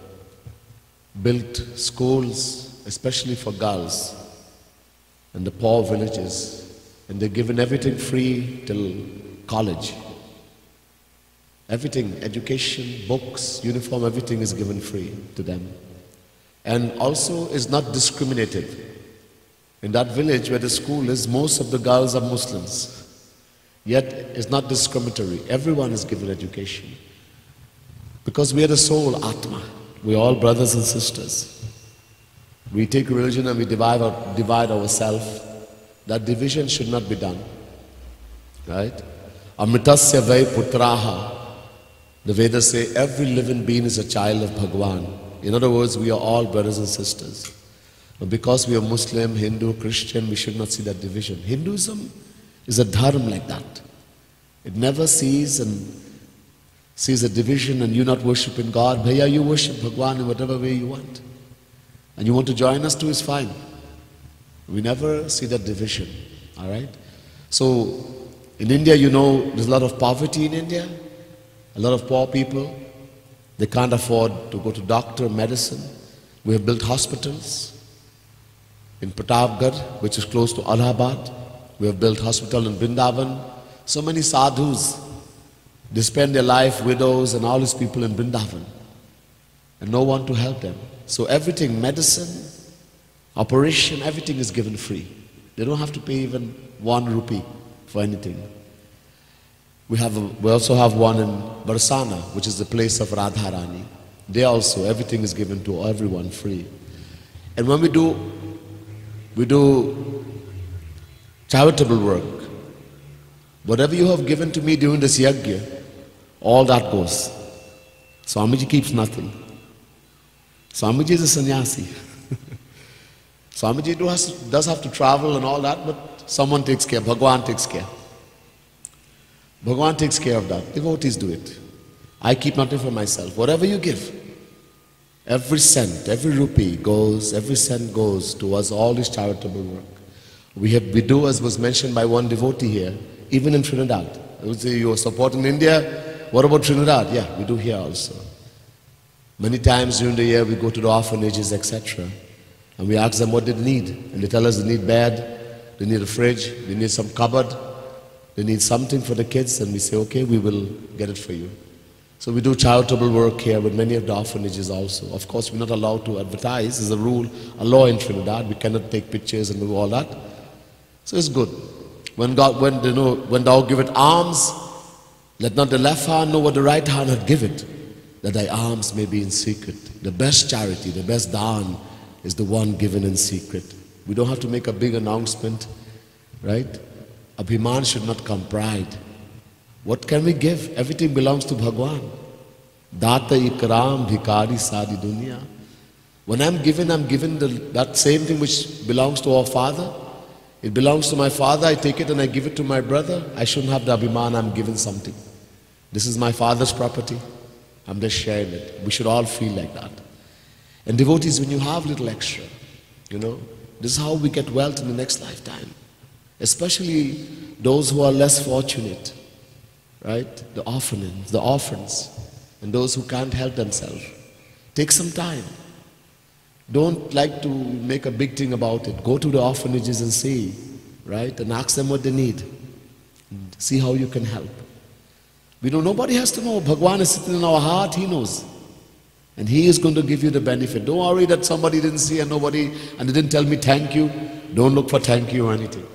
built schools, especially for girls in the poor villages, and they're given everything free till college. Everything, education, books, uniform, everything is given free to them. And also is not discriminated. In that village where the school is, most of the girls are Muslims. Yet it's not discriminatory. Everyone is given education. Because we are the soul, Atma. We're all brothers and sisters. We take religion and we divide ourselves. That division should not be done. Right? Amritasya vai putraha. The Vedas say every living being is a child of Bhagwan. In other words, we are all brothers and sisters. But because we are Muslim, Hindu, Christian, we should not see that division. Hinduism is a dharma like that. It never sees a division and you not worshiping God. Bhaiya, you worship Bhagwan in whatever way you want. And you want to join us too, is fine. We never see that division. All right? So, in India, you know, there's a lot of poverty in India. A lot of poor people. They can't afford to go to doctor, medicine. We have built hospitals. In Pratapgarh, which is close to Allahabad, we have built hospital in Vrindavan. So many sadhus, they spend their life, widows and all these people in Vrindavan. And no one to help them. So everything, medicine, operation, everything is given free. They don't have to pay even 1 rupee for anything. We also have one in Barsana, which is the place of Radharani. There also, everything is given to everyone free. And when we do charitable work. Whatever you have given to me during this yajna, all that goes. Swamiji keeps nothing. Swamiji is a sannyasi. Swamiji does have to travel and all that, but someone takes care. Bhagwan takes care. Bhagwan takes care of that. Devotees do it. I keep nothing for myself. Whatever you give, every cent, every rupee goes, every cent goes towards all this charitable work. We do, as was mentioned by one devotee here, even in Trinidad. I would say you are supporting India. What about Trinidad? Yeah, we do here also. Many times during the year we go to the orphanages, etc. And we ask them what they need. And they tell us they need bed, they need a fridge, they need some cupboard, they need something for the kids. And we say, okay, we will get it for you. So we do charitable work here with many of the orphanages also. Of course, we're not allowed to advertise. There's a rule, a law in Trinidad. We cannot take pictures and do all that. So it's good. When thou giveth alms, let not the left hand know what the right hand hath given, that thy alms may be in secret. The best charity, the best daan is the one given in secret. We don't have to make a big announcement, right? Abhiman should not come, pride. What can we give? Everything belongs to Bhagwan. Data ikram bhikari sadi dunya. When I'm given that same thing which belongs to our Father. It belongs to my father, I take it and I give it to my brother. I shouldn't have the abhiman, I'm given something. This is my father's property. I'm just sharing it. We should all feel like that. And devotees, when you have little extra, this is how we get wealth in the next lifetime. Especially those who are less fortunate, right? The orphans, the orphans, and those who can't help themselves. Take some time. Don't like to make a big thing about it. Go to the orphanages and see, right? And ask them what they need. And see how you can help. Nobody has to know. Bhagwan is sitting in our heart, He knows. And He is going to give you the benefit. Don't worry that somebody didn't see and they didn't tell me thank you. Don't look for thank you or anything.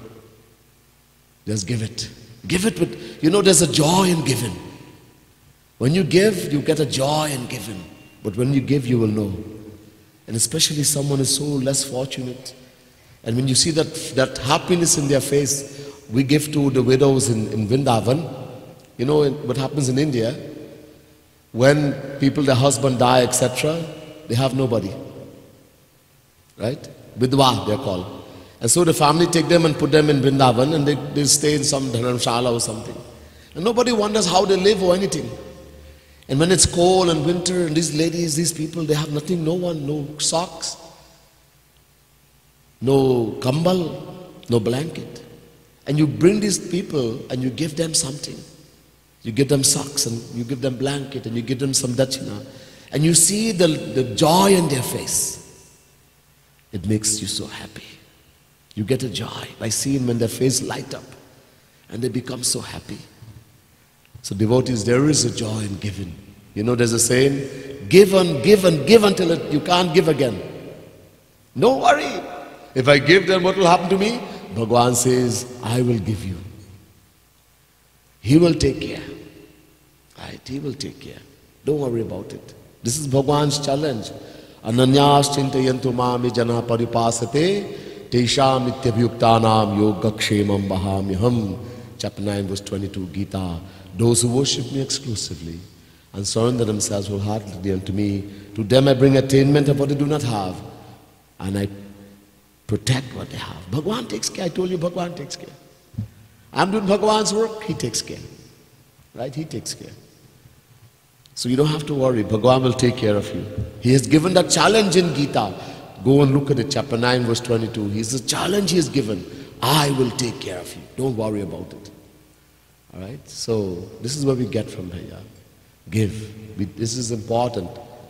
Just give it. Give it with, there's a joy in giving. When you give, you get a joy in giving. But when you give, you will know. And especially someone is so less fortunate. And when you see that happiness in their face, we give to the widows in Vrindavan. You know what happens in India? When people, their husband die, etc., they have nobody. Right? Vidwa, they're called. And so the family take them and put them in Vrindavan and they stay in some dharamshala or something. And nobody wonders how they live or anything. And when it's cold and winter, and these ladies, these people, they have nothing, no one, no socks, no kambal, no blanket. And you bring these people and you give them something. You give them socks and you give them blanket and you give them some dachina. And you see the joy in their face. It makes you so happy. You get a joy by seeing when their face light up and they become so happy. So devotees, there is a joy in giving. There's a saying, give and give and give until you can't give again. Don't worry. If I give, then what will happen to me? Bhagwan says, I will give you. He will take care. Right? He will take care. Don't worry about it. This is Bhagwan's challenge. Ananyas chintayantu mami jana paripasate tesham ityabhyuktanam yogakshemam bahamyaham. Chapter 9 verse 22 Gita. Those who worship me exclusively and surrender themselves wholeheartedly unto me, to them I bring attainment of what they do not have, and I protect what they have. Bhagwan takes care. I told you Bhagwan takes care. I'm doing Bhagwan's work, He takes care. Right? He takes care. So you don't have to worry. Bhagwan will take care of you. He has given that challenge in Gita. Go and look at it, chapter 9 verse 22. He's the challenge He has given. I will take care of you. Don't worry about it. Alright? So, this is what we get from here. Give. This is important.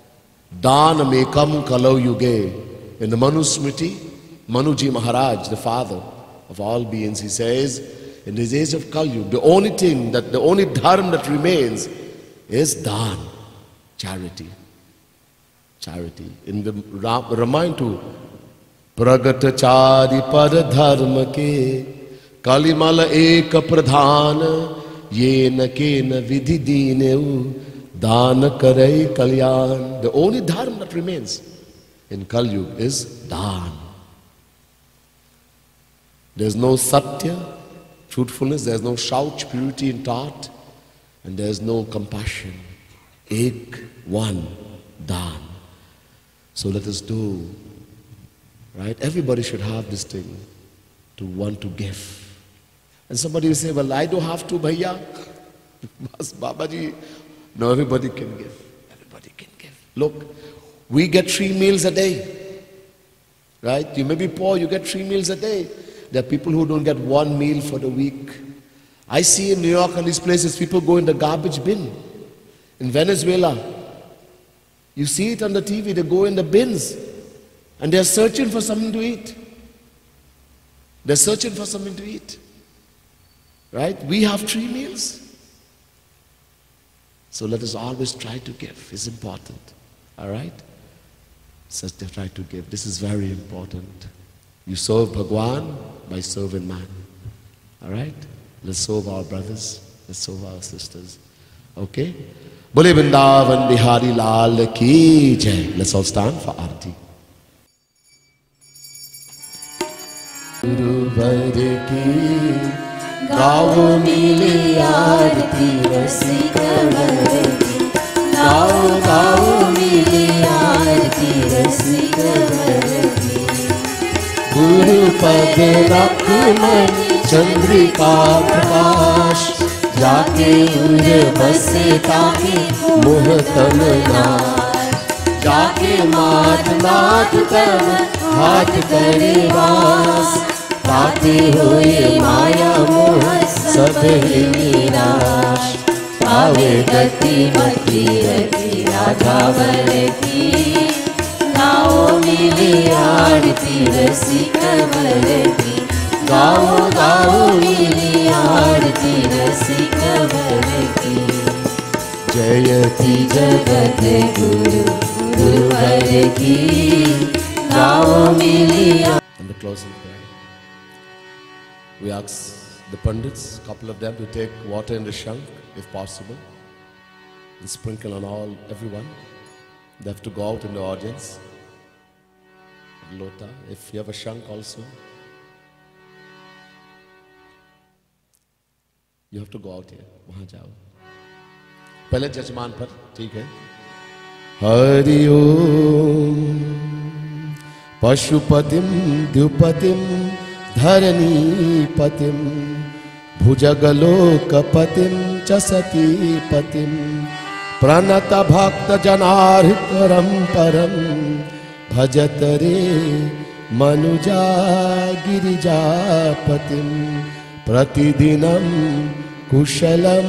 Dana mekam kalau yuge. In the Manusmriti, Manuji Maharaj, the father of all beings, he says, in this age of Kali Yuga, the only dharma that remains is dan, charity. Charity. In the Ramayana too, Pragata chari pad dharma ke Kalimala eka pradhana yena kena vidhi dineu dana karai kalyan. The only dharma that remains in Kali Yuga is dan. There's no satya, truthfulness, there's no shauch, purity in thought, and there's no compassion. Ek one daan. So let us do, right? Everybody should have this thing to want to give. And somebody will say, well, I don't have to, bhaiya. Babaji. No, everybody can give. Everybody can give. Look, we get 3 meals a day. Right? You may be poor, you get 3 meals a day. There are people who don't get 1 meal for the week. I see in New York and these places, people go in the garbage bin. In Venezuela, you see it on the TV, they go in the bins and they're searching for something to eat. They're searching for something to eat. Right? We have 3 meals. So let us always try to give. It's important. All right? So try to give. This is very important. You serve Bhagwan by serving man. All right? Let's serve our brothers. Let's serve our sisters. Okay? Bole Vrindavan Bihari Lal ki jai. Let's all stand for Aarti. Guru Var ki गाओ मिली आरती रसिक वर की गाओ गाओ मिली आरती रसिक वर की गुरु पद रख मन चंद्रिका प्रकाश जाके उर बसे ताके मोह तम नाश जाके मात नाथ तब हाथ करे वास पाते हुए माया मोह सब ही निराश पावे गति मति रति राधावर की गाओ मिली आरती रसिक वर की गाओ गाओ मिली आरती रसिक वर की जयति जगत गुरु गुरुवर की गाओ मिली. And the closing prayer. We ask the Pandits, a couple of them, to take water in the shank, if possible, and sprinkle on everyone. They have to go out in the audience. Lota, if you have a shank also, you have to go out here. वहाँ जाओ. पहले जजमान पर, ठीक है? हरि ओम पशुपतिम द्युपतिम धरणीपतिं भुजगलोकपतिं च सतीपतिं प्रणतभक्तजनार्हितरं परं भजत रे मनुजा गिरिजापतिं प्रतिदिनं कुशलं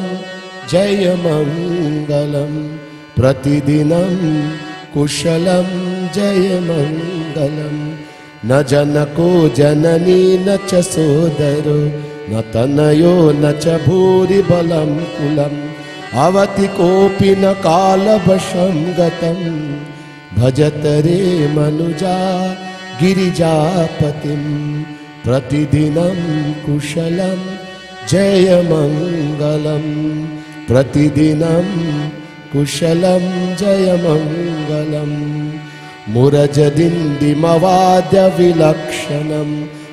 जयमङ्गलं प्रतिदिनं कुशलं जयमङ्गलं न जनको जननी न च सोदरो न तनयो न च भूरि बलं कुलम् अवति कोऽपि न कालवशं गतं भजत रे मनुजा गिरिजापतिं प्रतिदिनं कुशलं जयमङ्गलं प्रतिदिनं कुशलं जयमङ्गलम् मुरजदिन्दिमवाद्य विलक्षणं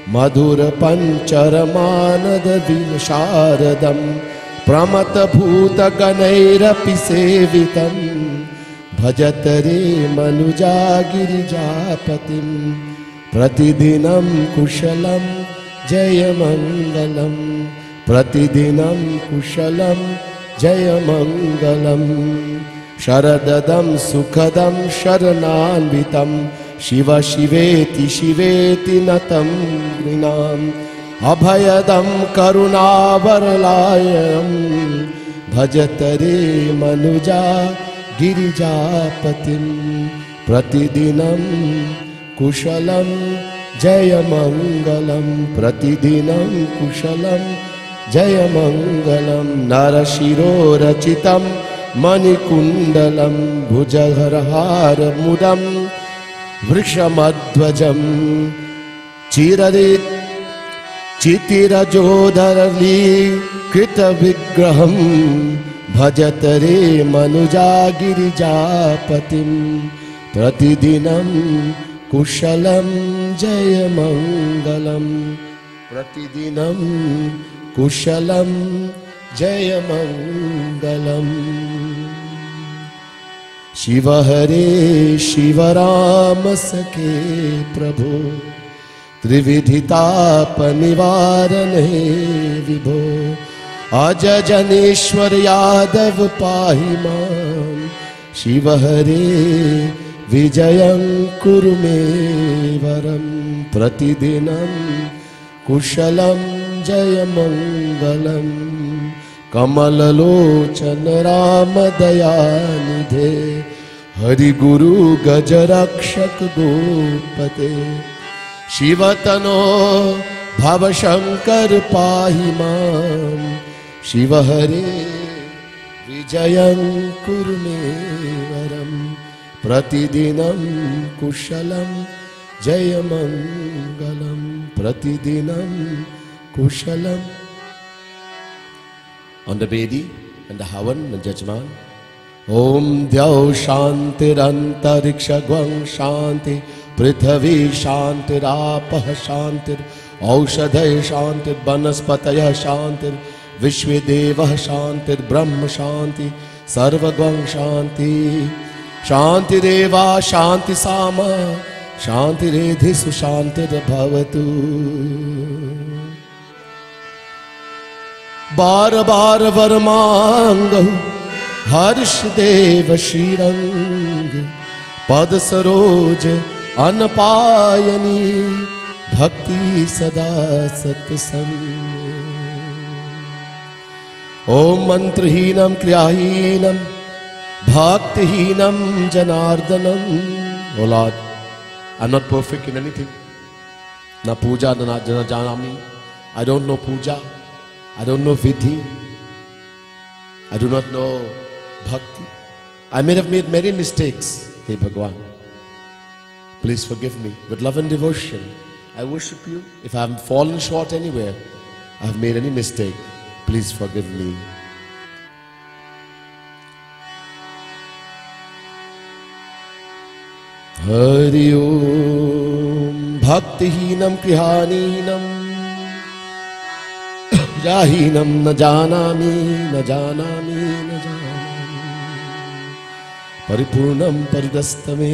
मधुरपञ्चरमानदविशारदं प्रमथभूतगणैरपि सेवितं भजत रे मनुजा गिरिजापतिं प्रतिदिनं कुशलं जयमङ्गलं प्रतिदिनं कुशलं जयमङ्गलं शरददं सुखदं शरणान्वितं शिव शिवेति शिवेति नतं नृणाम् अभयदं करुणावरलायं भजत रे मनुजा गिरिजापतिं प्रतिदिनं कुशलं जयमङ्गलं प्रतिदिनं कुशलं जयमङ्गलं नरशिरोरचितं मणिकुण्डलं भुजगहारमुदं वृषमध्वजं चितिरजोधरलीकृतविग्रहं भजत रे मनुजा गिरिजापतिं प्रतिदिनं कुशलं जयमङ्गलं प्रतिदिनं कुशलं जयमङ्गलम्. शिव हरे शिव राम सखे प्रभु त्रिविधि ताप निवारण हे विभो अज जनेश्वर यादव पाहि मां शिव हरे विजयं कुरु मे वरं प्रतिदिनं कुशलं जय मंगलं कमललोचन राम दयानिधे हरि गुरु गजरक्षक गोपते शिवतनो भवशंकर पाहि मां शिव हरे विजयं कुरु मे वरं प्रतिदिनं कुशलं जय मंगलं प्रतिदिनं कुशलं. On the Vedi and the Havan and Jajman, Om Dhyau Shantirantariksha Gwang Shanti Prithvi Shantir Apah Shantir Aushadhay Shantir Banaspataya Shantir Vishvedevah Shantir Brahma Shanti Sarva Gwang Shanti Shanti Deva Shanti Sama Shanti Redhisu Shantir Bhavatu. बार बार वर मांगहु हर्ष देव श्रीरंग पद सरोज अनपायनी भक्ति सदा सत्संग. ओम मंत्रहीनम क्रियाहीनम भक्तिहीनम जनार्दनम. O Lord, I am not perfect in anything. Na puja na janami. I don't know puja. I don't know vidhi. I do not know bhakti. I may have made many mistakes. Hey Bhagwan, please forgive me. With love and devotion, I worship you. If I have fallen short anywhere, I have made any mistake, please forgive me. Hari Om Bhaktihinam Krihaneenam Jahinam na janami na janami na janami Paripurnam paridastame.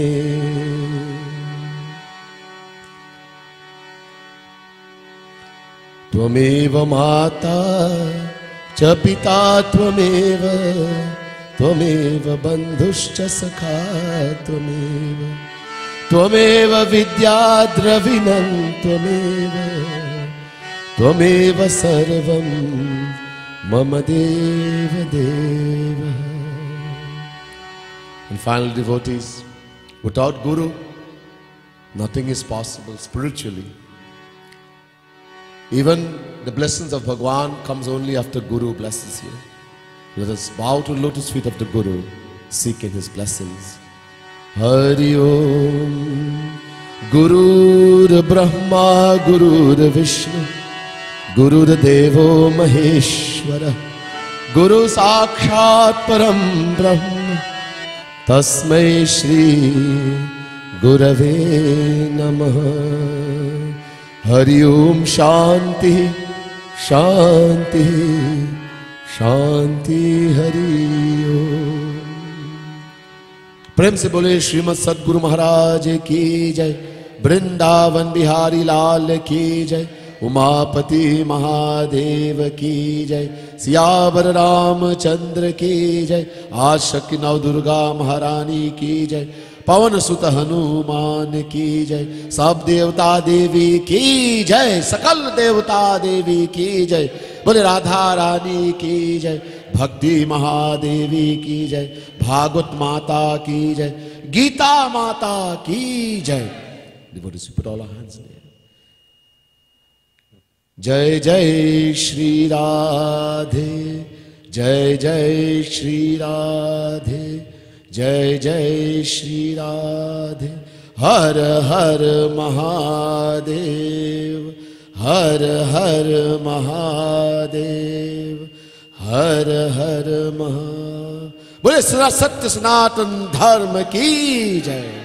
Tvameva mata cha pita tvameva Tvameva bandhuscha sakha tvameva Tvameva vidyadravinam tvameva Tvameva sarvam mama deva deva. And final devotees, without Guru, nothing is possible spiritually. Even the blessings of Bhagwan comes only after Guru blesses you. Let us bow to the lotus feet of the Guru, seeking his blessings. Hari Om. Gurur Brahma, Gurur Vishnu, Gurur Devo Maheshwara, Guru Sakshat Param Brahma, Tasmai Shri Gurave Namaha. Hari Om Shanti, Shanti, Shanti. Hari Om. प्रेम से बोले श्रीमद सद्गुरु महाराज की जय. वृंदावन बिहारी लाल की जय. उमापति महादेव की जय. सियावर रामचंद्र की जय. आशक्ति नव दुर्गा महारानी की जय. पवन सुत हनुमान की जय. सब देवता देवी की जय. सकल देवता देवी की जय. बोले राधा रानी की जय. भक्ति महादेवी की जय. भागवत माता की जय. गीता माता की जय. Devotees, put all our hands in the air. जय जय श्री राधे, जय जय श्री राधे, जय जय श्री राधे. हर हर महादेव, हर हर महादेव, हर हर महा. बोले सत्य सनातन धर्म की जय.